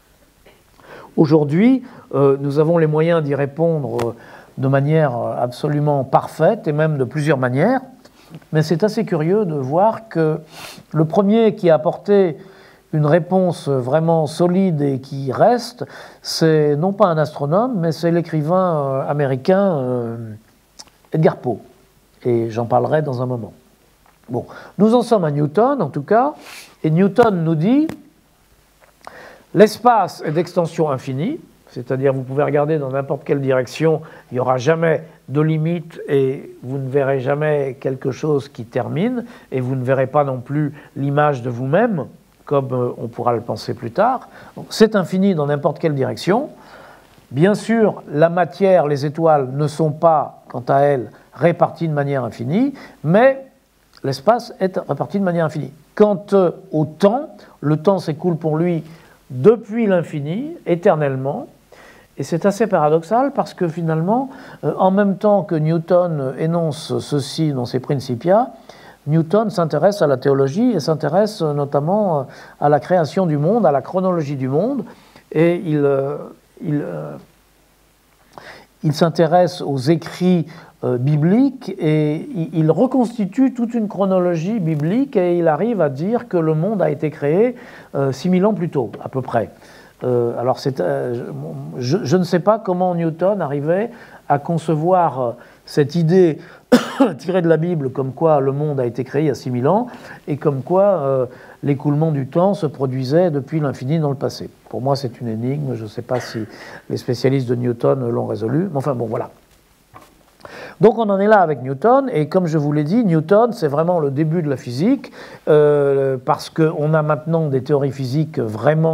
Aujourd'hui, euh, nous avons les moyens d'y répondre de manière absolument parfaite et même de plusieurs manières, mais c'est assez curieux de voir que le premier qui a apporté une réponse vraiment solide et qui reste, c'est non pas un astronome, mais c'est l'écrivain euh, américain euh, Edgar Poe, et j'en parlerai dans un moment. Bon, nous en sommes à Newton, en tout cas, et Newton nous dit l'espace est d'extension infinie, c'est-à-dire vous pouvez regarder dans n'importe quelle direction, il n'y aura jamais de limite et vous ne verrez jamais quelque chose qui termine, et vous ne verrez pas non plus l'image de vous-même, comme on pourra le penser plus tard. C'est infini dans n'importe quelle direction. Bien sûr, la matière, les étoiles ne sont pas, quant à elles, réparties de manière infinie, mais l'espace est réparti de manière infinie. Quant au temps, le temps s'écoule pour lui depuis l'infini, éternellement, et c'est assez paradoxal parce que finalement, en même temps que Newton énonce ceci dans ses Principia, Newton s'intéresse à la théologie et s'intéresse notamment à la création du monde, à la chronologie du monde, et il... il Il s'intéresse aux écrits euh, bibliques et il, il reconstitue toute une chronologie biblique et il arrive à dire que le monde a été créé euh, six mille ans plus tôt, à peu près. Euh, alors, c'est, euh, je, je ne sais pas comment Newton arrivait à concevoir euh, cette idée tirée de la Bible comme quoi le monde a été créé il y a six mille ans et comme quoi euh, l'écoulement du temps se produisait depuis l'infini dans le passé. Pour moi, c'est une énigme. Je ne sais pas si les spécialistes de Newton l'ont résolu. Mais enfin, bon, voilà. Donc, on en est là avec Newton. Et comme je vous l'ai dit, Newton, c'est vraiment le début de la physique, euh, parce qu'on a maintenant des théories physiques vraiment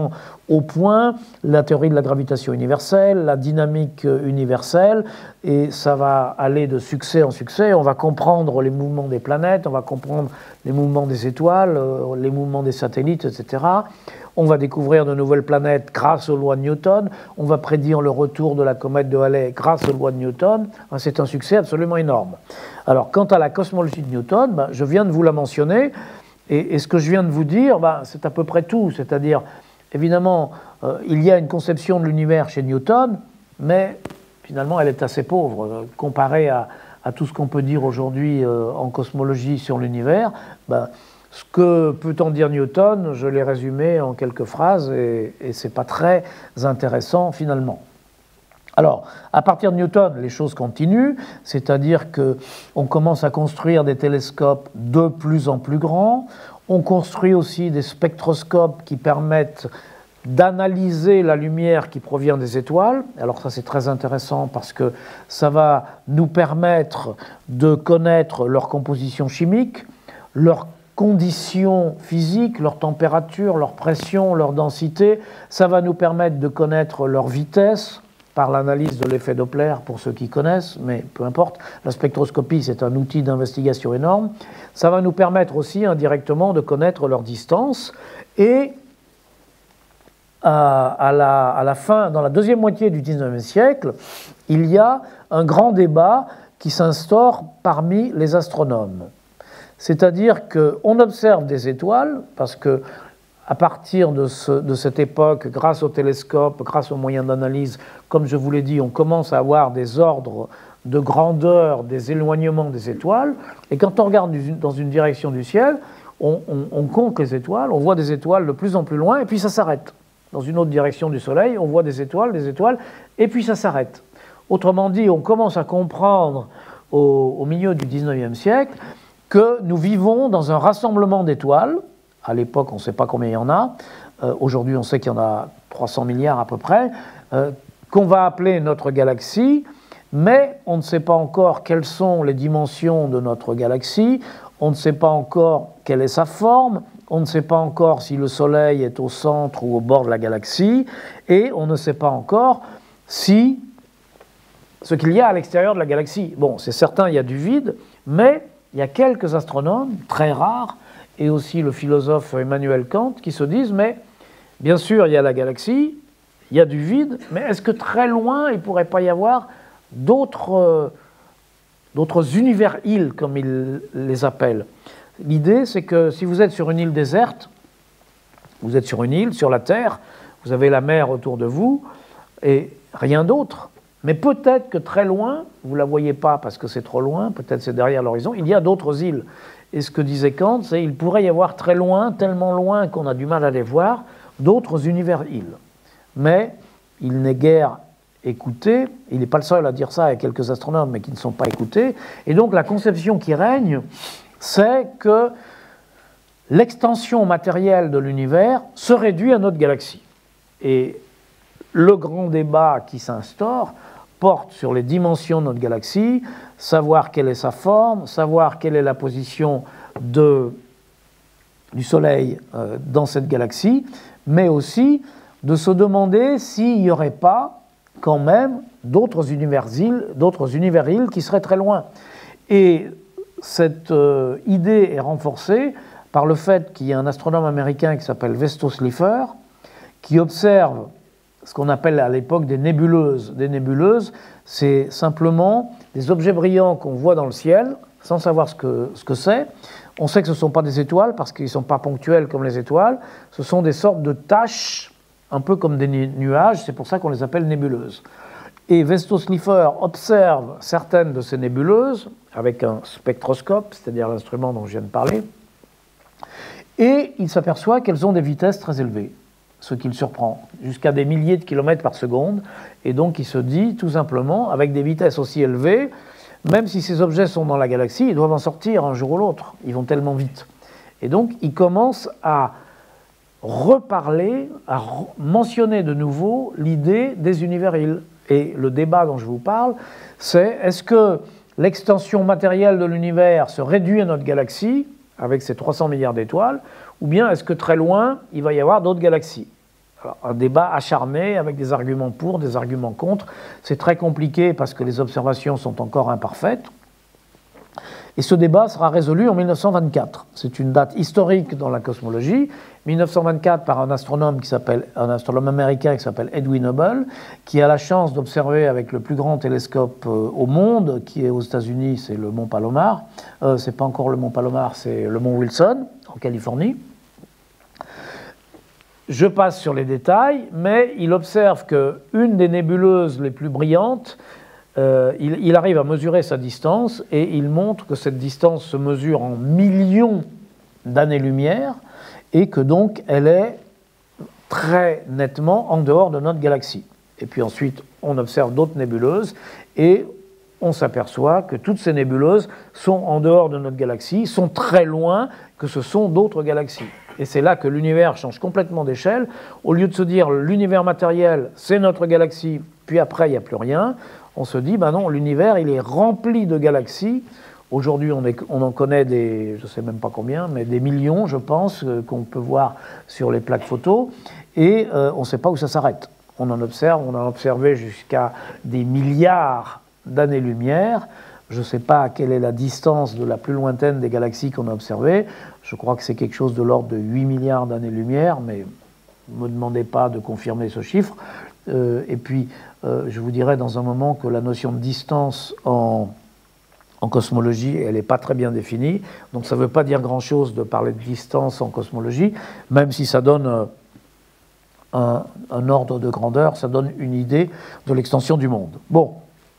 au point la théorie de la gravitation universelle, la dynamique universelle, et ça va aller de succès en succès. On va comprendre les mouvements des planètes, on va comprendre les mouvements des étoiles, les mouvements des satellites, et cetera. On va découvrir de nouvelles planètes grâce aux lois de Newton, on va prédire le retour de la comète de Halley grâce aux lois de Newton. C'est un succès absolument énorme. Alors, quant à la cosmologie de Newton, ben, je viens de vous la mentionner, et, et ce que je viens de vous dire, ben, c'est à peu près tout. C'est-à-dire, évidemment, euh, il y a une conception de l'univers chez Newton, mais finalement, elle est assez pauvre euh, comparée à, à tout ce qu'on peut dire aujourd'hui euh, en cosmologie sur l'univers. Ben, ce que peut en dire Newton, je l'ai résumé en quelques phrases, et, et ce n'est pas très intéressant finalement. Alors, à partir de Newton, les choses continuent, c'est-à-dire qu'on commence à construire des télescopes de plus en plus grands, on construit aussi des spectroscopes qui permettent d'analyser la lumière qui provient des étoiles. Alors ça, c'est très intéressant parce que ça va nous permettre de connaître leur composition chimique, leur conditions physiques, leur température, leur pression, leur densité. Ça va nous permettre de connaître leur vitesse par l'analyse de l'effet Doppler, pour ceux qui connaissent, mais peu importe. La spectroscopie, c'est un outil d'investigation énorme. Ça va nous permettre aussi indirectement de connaître leur distance. Et à, à, la, à la fin, dans la deuxième moitié du dix-neuvième siècle, il y a un grand débat qui s'instaure parmi les astronomes. C'est-à-dire qu'on observe des étoiles, parce que à partir de, ce, de cette époque, grâce au télescope, grâce aux moyens d'analyse, comme je vous l'ai dit, on commence à avoir des ordres de grandeur, des éloignements des étoiles, et quand on regarde dans une direction du ciel, on, on, on compte les étoiles, on voit des étoiles de plus en plus loin, et puis ça s'arrête. Dans une autre direction du Soleil, on voit des étoiles, des étoiles, et puis ça s'arrête. Autrement dit, on commence à comprendre au, au milieu du dix-neuvième siècle que nous vivons dans un rassemblement d'étoiles. À l'époque, on ne sait pas combien il y en a. Euh, Aujourd'hui, on sait qu'il y en a trois cents milliards à peu près, euh, qu'on va appeler notre galaxie, mais on ne sait pas encore quelles sont les dimensions de notre galaxie, on ne sait pas encore quelle est sa forme, on ne sait pas encore si le Soleil est au centre ou au bord de la galaxie, et on ne sait pas encore si ce qu'il y a à l'extérieur de la galaxie. Bon, c'est certain, il y a du vide, mais il y a quelques astronomes, très rares, et aussi le philosophe Emmanuel Kant, qui se disent, mais bien sûr, il y a la galaxie, il y a du vide, mais est-ce que très loin, il ne pourrait pas y avoir d'autres euh, d'autres univers-îles, comme ils les appellent? L'idée, c'est que si vous êtes sur une île déserte, vous êtes sur une île, sur la Terre, vous avez la mer autour de vous, et rien d'autre. Mais peut-être que très loin, vous ne la voyez pas parce que c'est trop loin, peut-être c'est derrière l'horizon, il y a d'autres îles. Et ce que disait Kant, c'est qu'il pourrait y avoir très loin, tellement loin qu'on a du mal à les voir, d'autres univers-îles. Mais il n'est guère écouté, il n'est pas le seul à dire ça, il y a quelques astronomes, mais qui ne sont pas écoutés. Et donc la conception qui règne, c'est que l'extension matérielle de l'univers se réduit à notre galaxie. Et le grand débat qui s'instaure porte sur les dimensions de notre galaxie, savoir quelle est sa forme, savoir quelle est la position de, du Soleil euh, dans cette galaxie, mais aussi de se demander s'il n'y aurait pas quand même d'autres univers-îles, d'autres univers-îles qui seraient très loin. Et cette euh, idée est renforcée par le fait qu'il y a un astronome américain qui s'appelle Vesto Slipher, qui observe ce qu'on appelle à l'époque des nébuleuses. Des nébuleuses, c'est simplement des objets brillants qu'on voit dans le ciel, sans savoir ce que, ce que c'est. On sait que ce ne sont pas des étoiles, parce qu'ils ne sont pas ponctuels comme les étoiles. Ce sont des sortes de taches, un peu comme des nuages, c'est pour ça qu'on les appelle nébuleuses. Et Vesto Slipher observe certaines de ces nébuleuses, avec un spectroscope, c'est-à-dire l'instrument dont je viens de parler, et il s'aperçoit qu'elles ont des vitesses très élevées, ce qui le surprend, jusqu'à des milliers de kilomètres par seconde, et donc il se dit tout simplement, avec des vitesses aussi élevées, même si ces objets sont dans la galaxie, ils doivent en sortir un jour ou l'autre, ils vont tellement vite. Et donc il commence à reparler, à mentionner de nouveau l'idée des univers-îles. Et le débat dont je vous parle, c'est est-ce que l'extension matérielle de l'univers se réduit à notre galaxie, avec ses trois cents milliards d'étoiles, ou bien est-ce que très loin, il va y avoir d'autres galaxies? Alors, un débat acharné avec des arguments pour, des arguments contre. C'est très compliqué parce que les observations sont encore imparfaites. Et ce débat sera résolu en mille neuf cent vingt-quatre. C'est une date historique dans la cosmologie. mille neuf cent vingt-quatre par un astronome qui s'appelle, un astronome américain qui s'appelle Edwin Hubble, qui a la chance d'observer avec le plus grand télescope euh, au monde, qui est aux États-Unis, c'est le mont Palomar. Euh, c'est pas encore le mont Palomar, c'est le mont Wilson en Californie. Je passe sur les détails, mais il observe qu'une des nébuleuses les plus brillantes, euh, il, il arrive à mesurer sa distance et il montre que cette distance se mesure en millions d'années-lumière et que donc elle est très nettement en dehors de notre galaxie. Et puis ensuite, on observe d'autres nébuleuses et on s'aperçoit que toutes ces nébuleuses sont en dehors de notre galaxie, sont très loin, que ce sont d'autres galaxies. Et c'est là que l'univers change complètement d'échelle. Au lieu de se dire l'univers matériel, c'est notre galaxie, puis après il n'y a plus rien, on se dit, ben non, l'univers il est rempli de galaxies. Aujourd'hui, on, on en connaît des, je ne sais même pas combien, mais des millions, je pense, euh, qu'on peut voir sur les plaques photos, et euh, on ne sait pas où ça s'arrête. On en observe, on a observé jusqu'à des milliards d'années-lumière. Je ne sais pas quelle est la distance de la plus lointaine des galaxies qu'on a observées. Je crois que c'est quelque chose de l'ordre de huit milliards d'années-lumière, mais ne me demandez pas de confirmer ce chiffre. Euh, et puis, euh, je vous dirai dans un moment que la notion de distance en, en cosmologie, elle n'est pas très bien définie. Donc ça ne veut pas dire grand-chose de parler de distance en cosmologie, même si ça donne euh, un, un ordre de grandeur, ça donne une idée de l'extension du monde. Bon.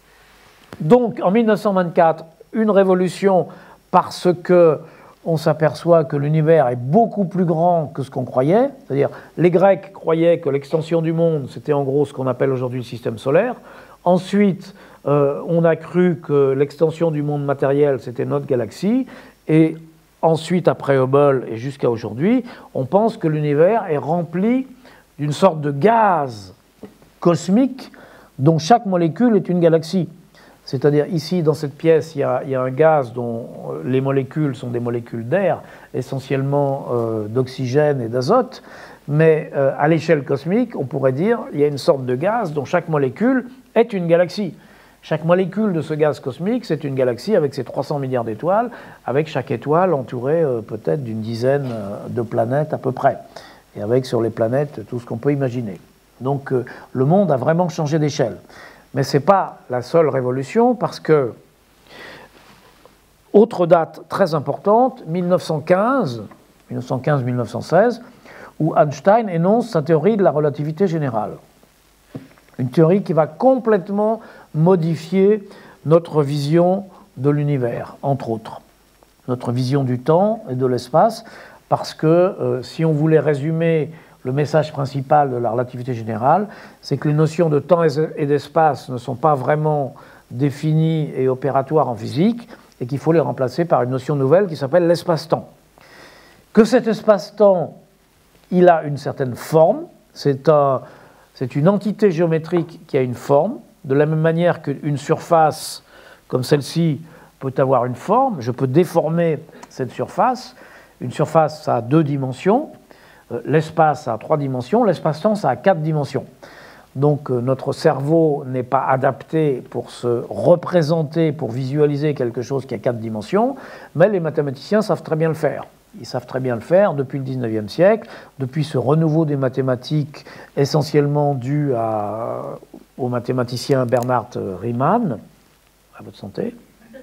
Donc, en mille neuf cent vingt-quatre, une révolution parce que on s'aperçoit que l'univers est beaucoup plus grand que ce qu'on croyait. C'est-à-dire, les Grecs croyaient que l'extension du monde, c'était en gros ce qu'on appelle aujourd'hui le système solaire. Ensuite, euh, on a cru que l'extension du monde matériel, c'était notre galaxie. Et ensuite, après Hubble et jusqu'à aujourd'hui, on pense que l'univers est rempli d'une sorte de gaz cosmique dont chaque molécule est une galaxie. C'est-à-dire ici, dans cette pièce, il y a, il y a un gaz dont les molécules sont des molécules d'air, essentiellement euh, d'oxygène et d'azote, mais euh, à l'échelle cosmique, on pourrait dire il y a une sorte de gaz dont chaque molécule est une galaxie. Chaque molécule de ce gaz cosmique, c'est une galaxie avec ses trois cents milliards d'étoiles, avec chaque étoile entourée euh, peut-être d'une dizaine de planètes à peu près, et avec sur les planètes tout ce qu'on peut imaginer. Donc euh, le monde a vraiment changé d'échelle. Mais ce n'est pas la seule révolution, parce que, autre date très importante, mille neuf cent quinze, mille neuf cent quinze mille neuf cent seize, où Einstein énonce sa théorie de la relativité générale. Une théorie qui va complètement modifier notre vision de l'univers, entre autres. Notre vision du temps et de l'espace, parce que euh, si on voulait résumer le message principal de la relativité générale, c'est que les notions de temps et d'espace ne sont pas vraiment définies et opératoires en physique, et qu'il faut les remplacer par une notion nouvelle qui s'appelle l'espace-temps. Que cet espace-temps, il a une certaine forme, c'est un, c'est une entité géométrique qui a une forme, de la même manière qu'une surface comme celle-ci peut avoir une forme, je peux déformer cette surface. Une surface, ça a deux dimensions. L'espace a trois dimensions, l'espace-temps ça a quatre dimensions. Donc euh, notre cerveau n'est pas adapté pour se représenter, pour visualiser quelque chose qui a quatre dimensions, mais les mathématiciens savent très bien le faire. Ils savent très bien le faire depuis le dix-neuvième siècle, depuis ce renouveau des mathématiques essentiellement dû à, au mathématicien Bernhard Riemann. À votre santé.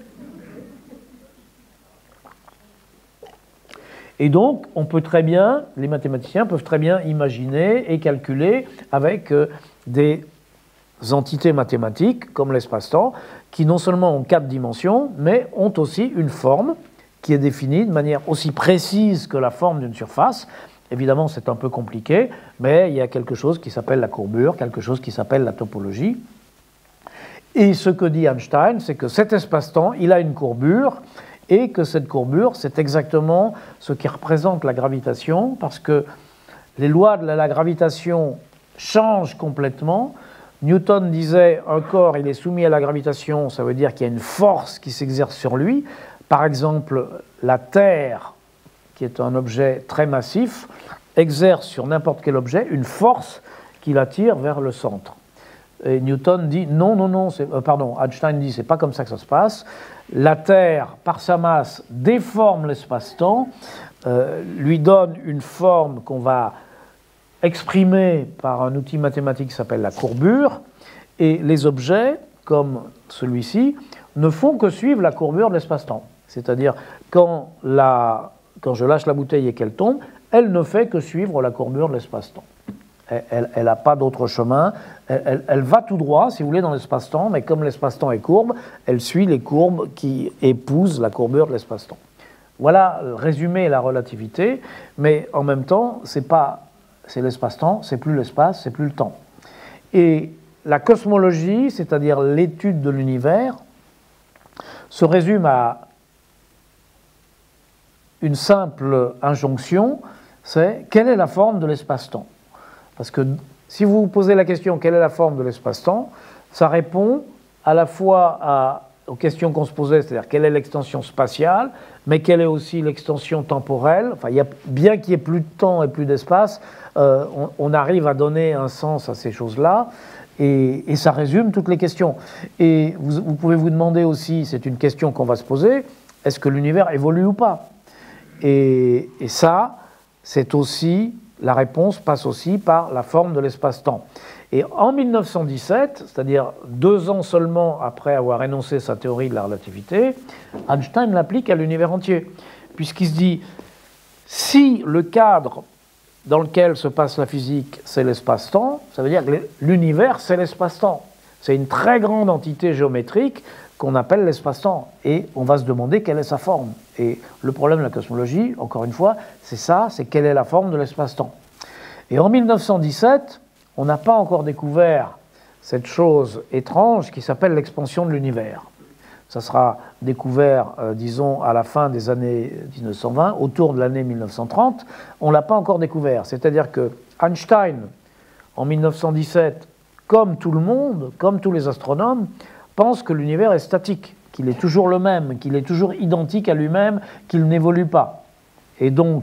Et donc, on peut très bien, les mathématiciens peuvent très bien imaginer et calculer avec euh, des entités mathématiques, comme l'espace-temps, qui non seulement ont quatre dimensions, mais ont aussi une forme qui est définie de manière aussi précise que la forme d'une surface. Évidemment, c'est un peu compliqué, mais il y a quelque chose qui s'appelle la courbure, quelque chose qui s'appelle la topologie. Et ce que dit Einstein, c'est que cet espace-temps, il a une courbure, et que cette courbure, c'est exactement ce qui représente la gravitation, parce que les lois de la gravitation changent complètement. Newton disait un corps, il est soumis à la gravitation, ça veut dire qu'il y a une force qui s'exerce sur lui. Par exemple, la Terre, qui est un objet très massif, exerce sur n'importe quel objet une force qui l'attire vers le centre. Et Newton dit non, non, non, euh, pardon, Einstein dit c'est pas comme ça que ça se passe. La Terre, par sa masse, déforme l'espace-temps, euh, lui donne une forme qu'on va exprimer par un outil mathématique qui s'appelle la courbure, et les objets, comme celui-ci, ne font que suivre la courbure de l'espace-temps. C'est-à-dire, quand, la, quand je lâche la bouteille et qu'elle tombe, elle ne fait que suivre la courbure de l'espace-temps. Elle n'a pas d'autre chemin, elle, elle, elle va tout droit, si vous voulez, dans l'espace-temps, mais comme l'espace-temps est courbe, elle suit les courbes qui épousent la courbure de l'espace-temps. Voilà, résumé la relativité, mais en même temps, c'est pas, c'est l'espace-temps, c'est plus l'espace, c'est plus le temps. Et la cosmologie, c'est-à-dire l'étude de l'univers, se résume à une simple injonction, c'est quelle est la forme de l'espace-temps ? Parce que si vous vous posez la question quelle est la forme de l'espace-temps, ça répond à la fois à, aux questions qu'on se posait, c'est-à-dire quelle est l'extension spatiale, mais quelle est aussi l'extension temporelle. Enfin, il y a, bien qu'il y ait plus de temps et plus d'espace, euh, on, on arrive à donner un sens à ces choses-là, et, et ça résume toutes les questions. Et vous, vous pouvez vous demander aussi, c'est une question qu'on va se poser, est-ce que l'univers évolue ou pas ? et, et ça, c'est aussi... La réponse passe aussi par la forme de l'espace-temps. Et en mille neuf cent dix-sept, c'est-à-dire deux ans seulement après avoir énoncé sa théorie de la relativité, Einstein l'applique à l'univers entier, puisqu'il se dit, si le cadre dans lequel se passe la physique, c'est l'espace-temps, ça veut dire que l'univers, c'est l'espace-temps. C'est une très grande entité géométrique qu'on appelle l'espace-temps. Et on va se demander quelle est sa forme. Et le problème de la cosmologie, encore une fois, c'est ça, c'est quelle est la forme de l'espace-temps. Et en mille neuf cent dix-sept, on n'a pas encore découvert cette chose étrange qui s'appelle l'expansion de l'univers. Ça sera découvert, euh, disons, à la fin des années mille neuf cent vingt, autour de l'année mille neuf cent trente. On ne l'a pas encore découvert. C'est-à-dire que Einstein, en mille neuf cent dix-sept, comme tout le monde, comme tous les astronomes, pense que l'univers est statique, qu'il est toujours le même, qu'il est toujours identique à lui-même, qu'il n'évolue pas. Et donc,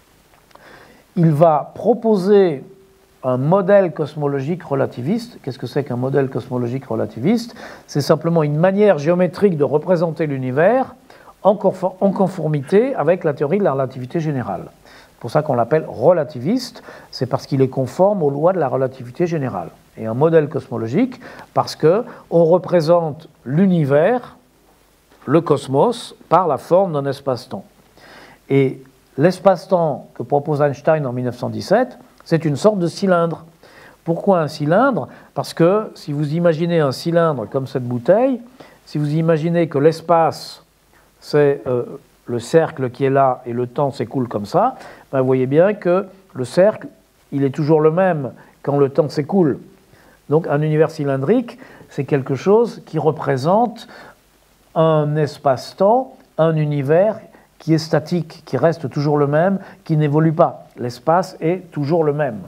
il va proposer un modèle cosmologique relativiste. Qu'est-ce que c'est qu'un modèle cosmologique relativiste ? C'est simplement une manière géométrique de représenter l'univers en conformité avec la théorie de la relativité générale. C'est pour ça qu'on l'appelle relativiste, c'est parce qu'il est conforme aux lois de la relativité générale. Et un modèle cosmologique parce qu'on représente l'univers, le cosmos, par la forme d'un espace-temps. Et l'espace-temps que propose Einstein en mille neuf cent dix-sept, c'est une sorte de cylindre. Pourquoi un cylindre ? Parce que si vous imaginez un cylindre comme cette bouteille, si vous imaginez que l'espace, c'est euh, le cercle qui est là et le temps s'écoule comme ça, ben vous voyez bien que le cercle, il est toujours le même quand le temps s'écoule. Donc un univers cylindrique, c'est quelque chose qui représente un espace-temps, un univers qui est statique, qui reste toujours le même, qui n'évolue pas. L'espace est toujours le même.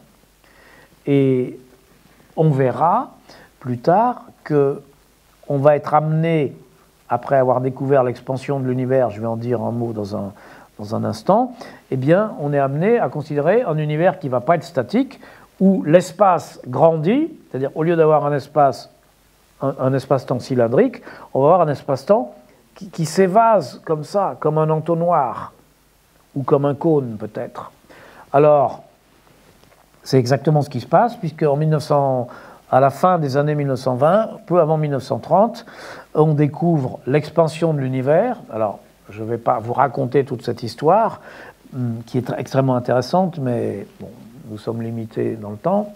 Et on verra plus tard qu'on va être amené, après avoir découvert l'expansion de l'univers, je vais en dire un mot dans un, dans un instant, eh bien, on est amené à considérer un univers qui ne va pas être statique, où l'espace grandit, c'est-à-dire au lieu d'avoir un espace, un, un espace-temps cylindrique, on va avoir un espace-temps qui, qui s'évase comme ça, comme un entonnoir, ou comme un cône peut-être. Alors, c'est exactement ce qui se passe, puisque en mille neuf cents, à la fin des années mille neuf cent vingt, peu avant mille neuf cent trente, on découvre l'expansion de l'univers. Alors, je ne vais pas vous raconter toute cette histoire, qui est extrêmement intéressante, mais bon, nous sommes limités dans le temps.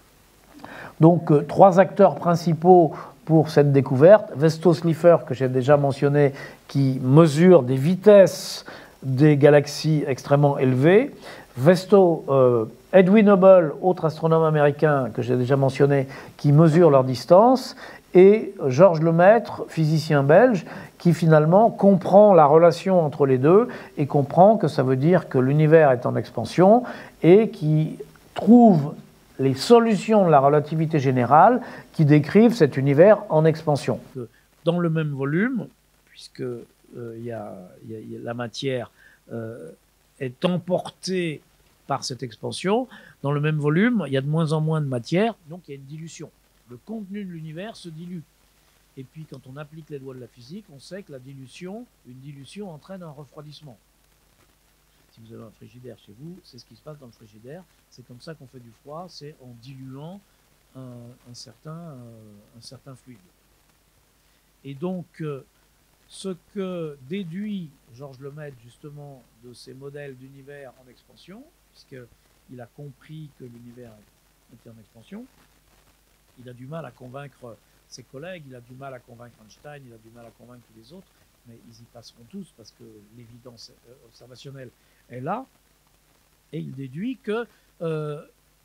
Donc, euh, trois acteurs principaux pour cette découverte. Vesto Slipher, que j'ai déjà mentionné, qui mesure des vitesses des galaxies extrêmement élevées. Vesto, euh, Edwin Hubble, autre astronome américain que j'ai déjà mentionné, qui mesure leur distance. Et Georges Lemaître, physicien belge, qui finalement comprend la relation entre les deux et comprend que ça veut dire que l'univers est en expansion et qui trouve les solutions de la relativité générale qui décrivent cet univers en expansion. Dans le même volume, puisque euh, y a, y a, y a la matière euh, est emportée par cette expansion. Dans le même volume, il y a de moins en moins de matière, donc il y a une dilution. Le contenu de l'univers se dilue. Et puis, quand on applique les lois de la physique, on sait que la dilution, une dilution entraîne un refroidissement. Si vous avez un frigidaire chez vous, c'est ce qui se passe dans le frigidaire. C'est comme ça qu'on fait du froid, c'est en diluant un, un, certain, un, un certain fluide. Et donc, euh, ce que déduit Georges Lemaitre, justement, de ces modèles d'univers en expansion, puisqu'il a compris que l'univers était en expansion, il a du mal à convaincre ses collègues, il a du mal à convaincre Einstein, il a du mal à convaincre tous les autres, mais ils y passeront tous parce que l'évidence observationnelle est là, et il déduit que euh,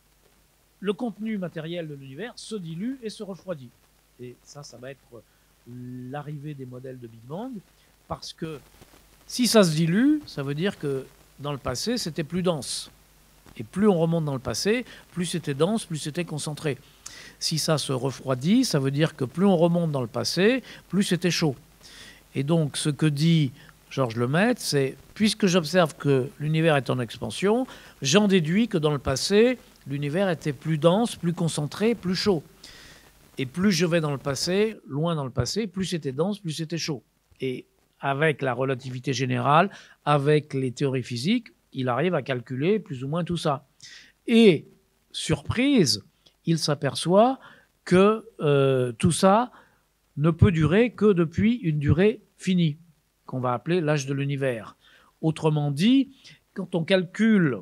le contenu matériel de l'univers se dilue et se refroidit. Et ça, ça va être l'arrivée des modèles de Big Bang, parce que si ça se dilue, ça veut dire que dans le passé, c'était plus dense. Et plus on remonte dans le passé, plus c'était dense, plus c'était concentré. Si ça se refroidit, ça veut dire que plus on remonte dans le passé, plus c'était chaud. Et donc, ce que dit Georges Lemaitre, c'est « Puisque j'observe que l'univers est en expansion, j'en déduis que dans le passé, l'univers était plus dense, plus concentré, plus chaud. Et plus je vais dans le passé, loin dans le passé, plus c'était dense, plus c'était chaud. Et avec la relativité générale, avec les théories physiques, il arrive à calculer plus ou moins tout ça. Et, surprise, il s'aperçoit que euh, tout ça ne peut durer que depuis une durée finie, qu'on va appeler l'âge de l'univers. Autrement dit, quand on calcule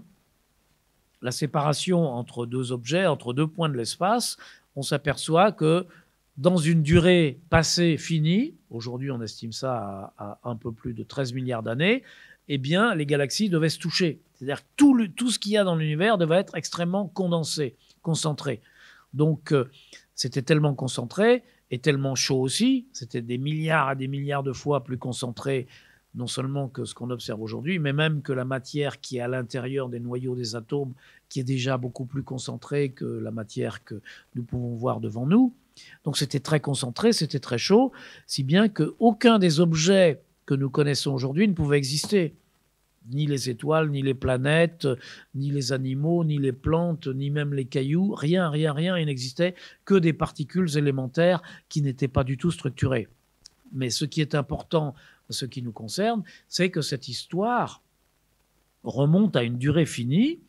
la séparation entre deux objets, entre deux points de l'espace, on s'aperçoit que dans une durée passée finie, aujourd'hui on estime ça à, à un peu plus de treize milliards d'années, eh bien les galaxies devaient se toucher. C'est-à-dire que tout, le, tout ce qu'il y a dans l'univers devait être extrêmement condensé, concentré. Donc euh, c'était tellement concentré et tellement chaud aussi, c'était des milliards à des milliards de fois plus concentré, non seulement que ce qu'on observe aujourd'hui, mais même que la matière qui est à l'intérieur des noyaux des atomes, qui est déjà beaucoup plus concentrée que la matière que nous pouvons voir devant nous. Donc c'était très concentré, c'était très chaud, si bien qu'aucun des objets que nous connaissons aujourd'hui ne pouvait exister. Ni les étoiles, ni les planètes, ni les animaux, ni les plantes, ni même les cailloux, rien, rien, rien, il n'existait que des particules élémentaires qui n'étaient pas du tout structurées. Mais ce qui est important, ce qui nous concerne, c'est que cette histoire remonte à une durée finie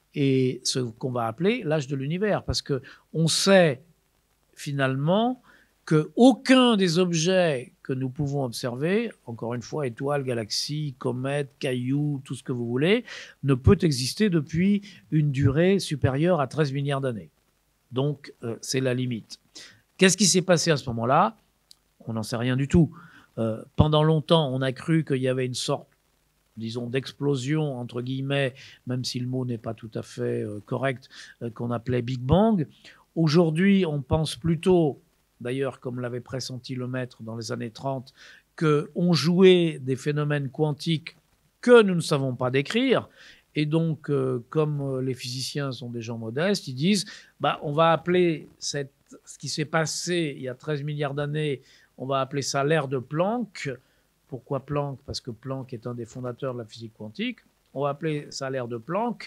et ce qu'on va appeler l'âge de l'univers, parce qu'on sait finalement qu'aucun des objets que nous pouvons observer, encore une fois, étoiles, galaxies, comètes, cailloux, tout ce que vous voulez, ne peut exister depuis une durée supérieure à treize milliards d'années. Donc, euh, c'est la limite. Qu'est-ce qui s'est passé à ce moment-là? On n'en sait rien du tout. Euh, pendant longtemps, on a cru qu'il y avait une sorte, disons, d'explosion, entre guillemets, même si le mot n'est pas tout à fait euh, correct, euh, qu'on appelait Big Bang. Aujourd'hui, on pense plutôt, d'ailleurs, comme l'avait pressenti Lemaitre dans les années trente, qu'on jouait des phénomènes quantiques que nous ne savons pas décrire. Et donc, euh, comme les physiciens sont des gens modestes, ils disent bah, on va appeler cette, ce qui s'est passé il y a treize milliards d'années, on va appeler ça l'ère de Planck. Pourquoi Planck? Parce que Planck est un des fondateurs de la physique quantique. On va appeler ça l'ère de Planck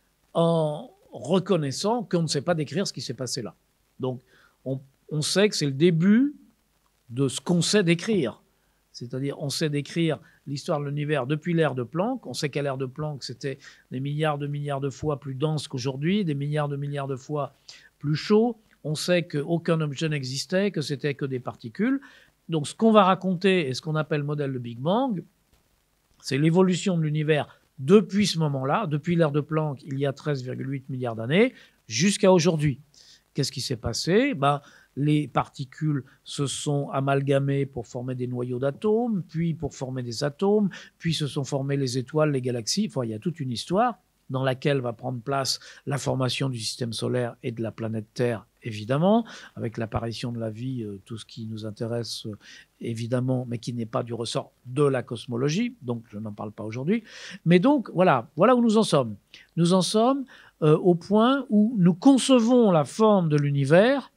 en reconnaissant qu'on ne sait pas décrire ce qui s'est passé là. Donc, on, on sait que c'est le début de ce qu'on sait décrire. C'est-à-dire, on sait décrire l'histoire de l'univers depuis l'ère de Planck. On sait qu'à l'ère de Planck, c'était des milliards de milliards de fois plus dense qu'aujourd'hui, des milliards de milliards de fois plus chaud. On sait qu'aucun objet n'existait, que c'était que des particules. Donc, ce qu'on va raconter et ce qu'on appelle le modèle de Big Bang, c'est l'évolution de l'univers depuis ce moment-là, depuis l'ère de Planck, il y a treize virgule huit milliards d'années, jusqu'à aujourd'hui. Qu'est-ce qui s'est passé? Ben, les particules se sont amalgamées pour former des noyaux d'atomes, puis pour former des atomes, puis se sont formées les étoiles, les galaxies. Enfin, il y a toute une histoire dans laquelle va prendre place la formation du système solaire et de la planète Terre, évidemment, avec l'apparition de la vie, euh, tout ce qui nous intéresse, euh, évidemment, mais qui n'est pas du ressort de la cosmologie, donc je n'en parle pas aujourd'hui. Mais donc, voilà, voilà où nous en sommes. Nous en sommes euh, au point où nous concevons la forme de l'univers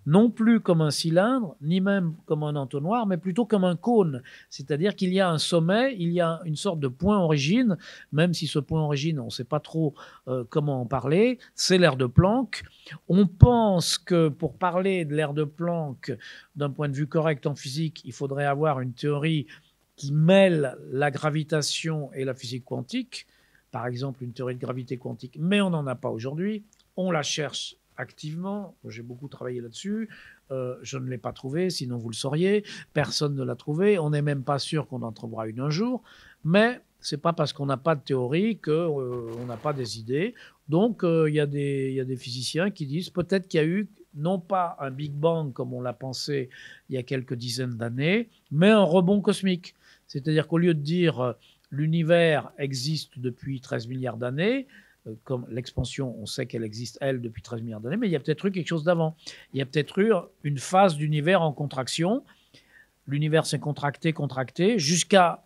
non plus comme un cylindre, ni même comme un entonnoir, mais plutôt comme un cône. C'est-à-dire qu'il y a un sommet, il y a une sorte de point origine, même si ce point origine, on ne sait pas trop euh, comment en parler, c'est l'aire de Planck. On pense que pour parler de l'aire de Planck, d'un point de vue correct en physique, il faudrait avoir une théorie qui mêle la gravitation et la physique quantique, par exemple une théorie de gravité quantique, mais on n'en a pas aujourd'hui. On la cherche activement, j'ai beaucoup travaillé là-dessus, euh, je ne l'ai pas trouvée, sinon vous le sauriez, personne ne l'a trouvée, on n'est même pas sûr qu'on en trouvera une un jour, mais c'est pas parce qu'on n'a pas de théorie qu'on euh, n'a pas des idées. Donc il euh, y, y a des physiciens qui disent peut-être qu'il y a eu non pas un Big Bang comme on l'a pensé il y a quelques dizaines d'années, mais un rebond cosmique. C'est-à-dire qu'au lieu de dire euh, l'univers existe depuis treize milliards d'années, comme l'expansion, on sait qu'elle existe, elle, depuis treize milliards d'années, mais il y a peut-être eu quelque chose d'avant. Il y a peut-être eu une phase d'univers en contraction. L'univers s'est contracté, contracté, jusqu'à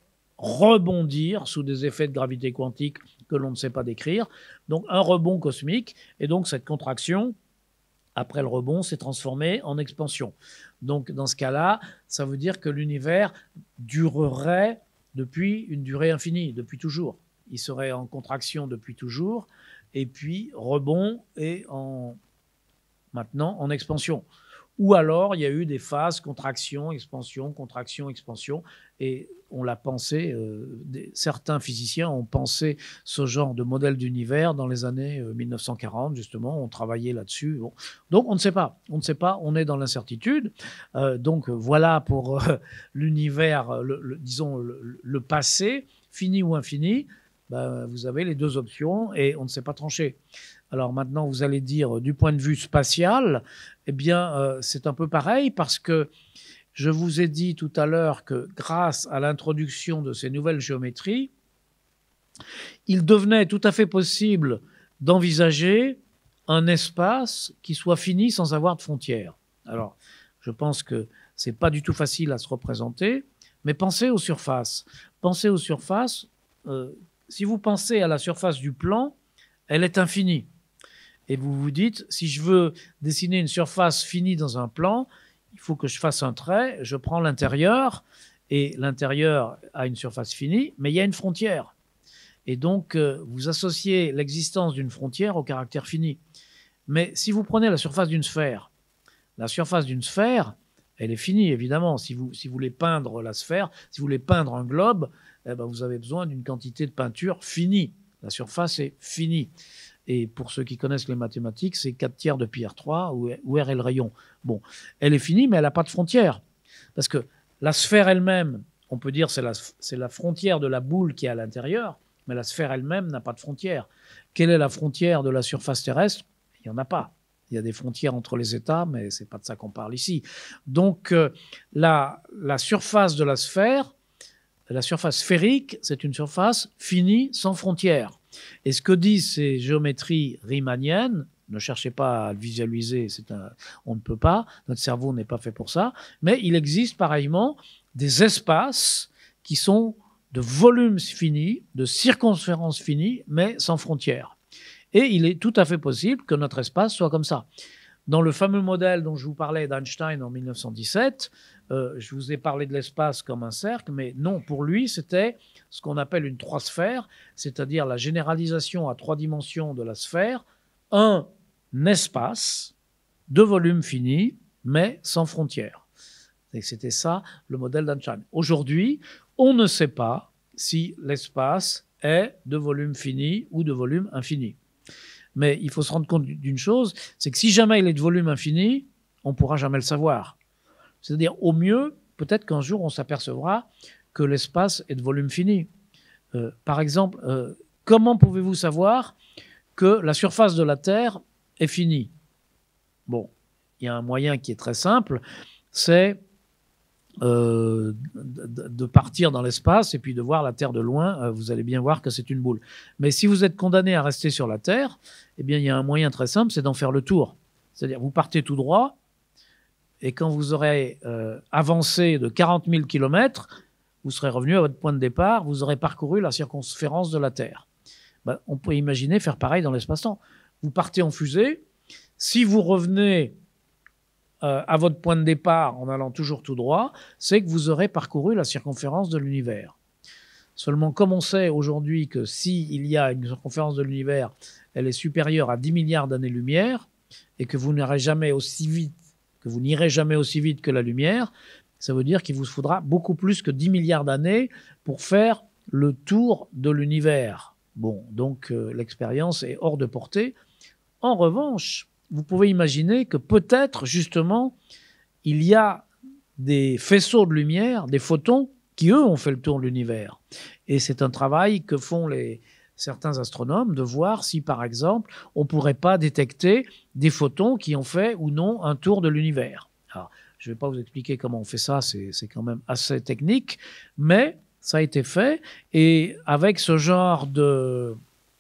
rebondir sous des effets de gravité quantique que l'on ne sait pas décrire. Donc un rebond cosmique, et donc cette contraction, après le rebond, s'est transformée en expansion. Donc dans ce cas-là, ça veut dire que l'univers durerait depuis une durée infinie, depuis toujours. Il serait en contraction depuis toujours, et puis rebond et en, maintenant en expansion. Ou alors, il y a eu des phases contraction, expansion, contraction, expansion, et on l'a pensé, euh, des, certains physiciens ont pensé ce genre de modèle d'univers dans les années euh, mille neuf cent quarante, justement, on travaillait là-dessus. Bon. Donc, on ne sait pas, on ne sait pas, on est dans l'incertitude. Euh, donc, voilà pour euh, l'univers, le, le, disons, le, le passé, fini ou infini. Ben, vous avez les deux options et on ne sait pas trancher. Alors maintenant, vous allez dire, du point de vue spatial, eh bien, euh, c'est un peu pareil parce que je vous ai dit tout à l'heure que grâce à l'introduction de ces nouvelles géométries, il devenait tout à fait possible d'envisager un espace qui soit fini sans avoir de frontières. Alors, je pense que ce n'est pas du tout facile à se représenter, mais pensez aux surfaces. Pensez aux surfaces. Euh, Si vous pensez à la surface du plan, elle est infinie. Et vous vous dites, si je veux dessiner une surface finie dans un plan, il faut que je fasse un trait, je prends l'intérieur, et l'intérieur a une surface finie, mais il y a une frontière. Et donc, euh, vous associez l'existence d'une frontière au caractère fini. Mais si vous prenez la surface d'une sphère, la surface d'une sphère, elle est finie, évidemment. Si vous, si vous voulez peindre la sphère, si vous voulez peindre un globe, eh ben vous avez besoin d'une quantité de peinture finie. La surface est finie. Et pour ceux qui connaissent les mathématiques, c'est quatre tiers de pi r trois, où R est le rayon. Bon, elle est finie, mais elle n'a pas de frontière. Parce que la sphère elle-même, on peut dire c'est la, c'est la frontière de la boule qui est à l'intérieur, mais la sphère elle-même n'a pas de frontière. Quelle est la frontière de la surface terrestre? Il n'y en a pas. Il y a des frontières entre les États, mais ce n'est pas de ça qu'on parle ici. Donc, euh, la, la surface de la sphère, la surface sphérique, c'est une surface finie, sans frontières. Et ce que disent ces géométries riemanniennes, ne cherchez pas à le visualiser, c'est un, on ne peut pas, notre cerveau n'est pas fait pour ça, mais il existe pareillement des espaces qui sont de volumes finis, de circonférences finies, mais sans frontières. Et il est tout à fait possible que notre espace soit comme ça. Dans le fameux modèle dont je vous parlais d'Einstein en mille neuf cent dix-sept, euh, je vous ai parlé de l'espace comme un cercle, mais non, pour lui, c'était ce qu'on appelle une trois-sphère, c'est-à-dire la généralisation à trois dimensions de la sphère, un espace de volume fini, mais sans frontières. Et c'était ça le modèle d'Einstein. Aujourd'hui, on ne sait pas si l'espace est de volume fini ou de volume infini. Mais il faut se rendre compte d'une chose, c'est que si jamais il est de volume infini, on ne pourra jamais le savoir. C'est-à-dire, au mieux, peut-être qu'un jour, on s'apercevra que l'espace est de volume fini. Euh, par exemple, euh, comment pouvez-vous savoir que la surface de la Terre est finie? Bon, il y a un moyen qui est très simple, c'est euh, de, de partir dans l'espace et puis de voir la Terre de loin. Euh, vous allez bien voir que c'est une boule. Mais si vous êtes condamné à rester sur la Terre, eh bien, il y a un moyen très simple, c'est d'en faire le tour. C'est-à-dire, vous partez tout droit, et quand vous aurez euh, avancé de quarante mille kilomètres, vous serez revenu à votre point de départ, vous aurez parcouru la circonférence de la Terre. Ben, on peut imaginer faire pareil dans l'espace-temps. Vous partez en fusée, si vous revenez euh, à votre point de départ en allant toujours tout droit, c'est que vous aurez parcouru la circonférence de l'univers. Seulement, comme on sait aujourd'hui que s'il y a une circonférence de l'univers, elle est supérieure à dix milliards d'années-lumière, et que vous n'irez jamais aussi vite, que vous n'irez jamais aussi vite que la lumière, ça veut dire qu'il vous faudra beaucoup plus que dix milliards d'années pour faire le tour de l'univers. Bon, donc euh, l'expérience est hors de portée. En revanche, vous pouvez imaginer que peut-être, justement, il y a des faisceaux de lumière, des photons, qui, eux, ont fait le tour de l'univers. Et c'est un travail que font les, certains astronomes de voir si, par exemple, on ne pourrait pas détecter des photons qui ont fait ou non un tour de l'univers. Alors, je ne vais pas vous expliquer comment on fait ça, c'est quand même assez technique, mais ça a été fait. Et avec ce genre de...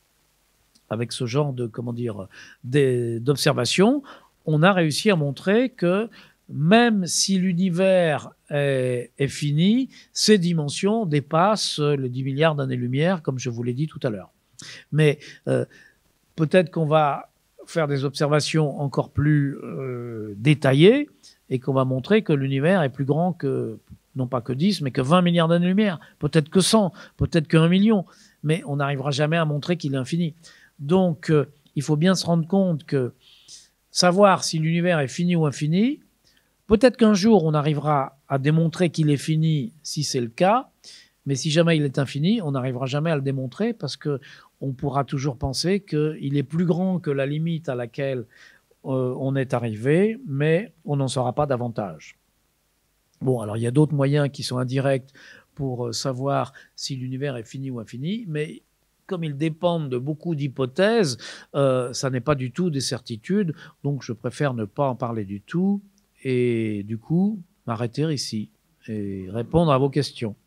avec ce genre de, comment dire, d'observation, on a réussi à montrer que même si l'univers est, est fini, ses dimensions dépassent les dix milliards d'années-lumière, comme je vous l'ai dit tout à l'heure. Mais euh, peut-être qu'on va faire des observations encore plus euh, détaillées et qu'on va montrer que l'univers est plus grand que, non pas que dix, mais que vingt milliards d'années-lumière, peut-être que cent, peut-être que un million, mais on n'arrivera jamais à montrer qu'il est infini. Donc, euh, il faut bien se rendre compte que savoir si l'univers est fini ou infini, peut-être qu'un jour, on arrivera à démontrer qu'il est fini si c'est le cas, mais si jamais il est infini, on n'arrivera jamais à le démontrer parce qu'on pourra toujours penser qu'il est plus grand que la limite à laquelle euh, on est arrivé, mais on n'en saura pas davantage. Bon, alors il y a d'autres moyens qui sont indirects pour euh, savoir si l'univers est fini ou infini, mais comme ils dépendent de beaucoup d'hypothèses, euh, ça n'est pas du tout des certitudes, donc je préfère ne pas en parler du tout et du coup m'arrêter ici et répondre à vos questions.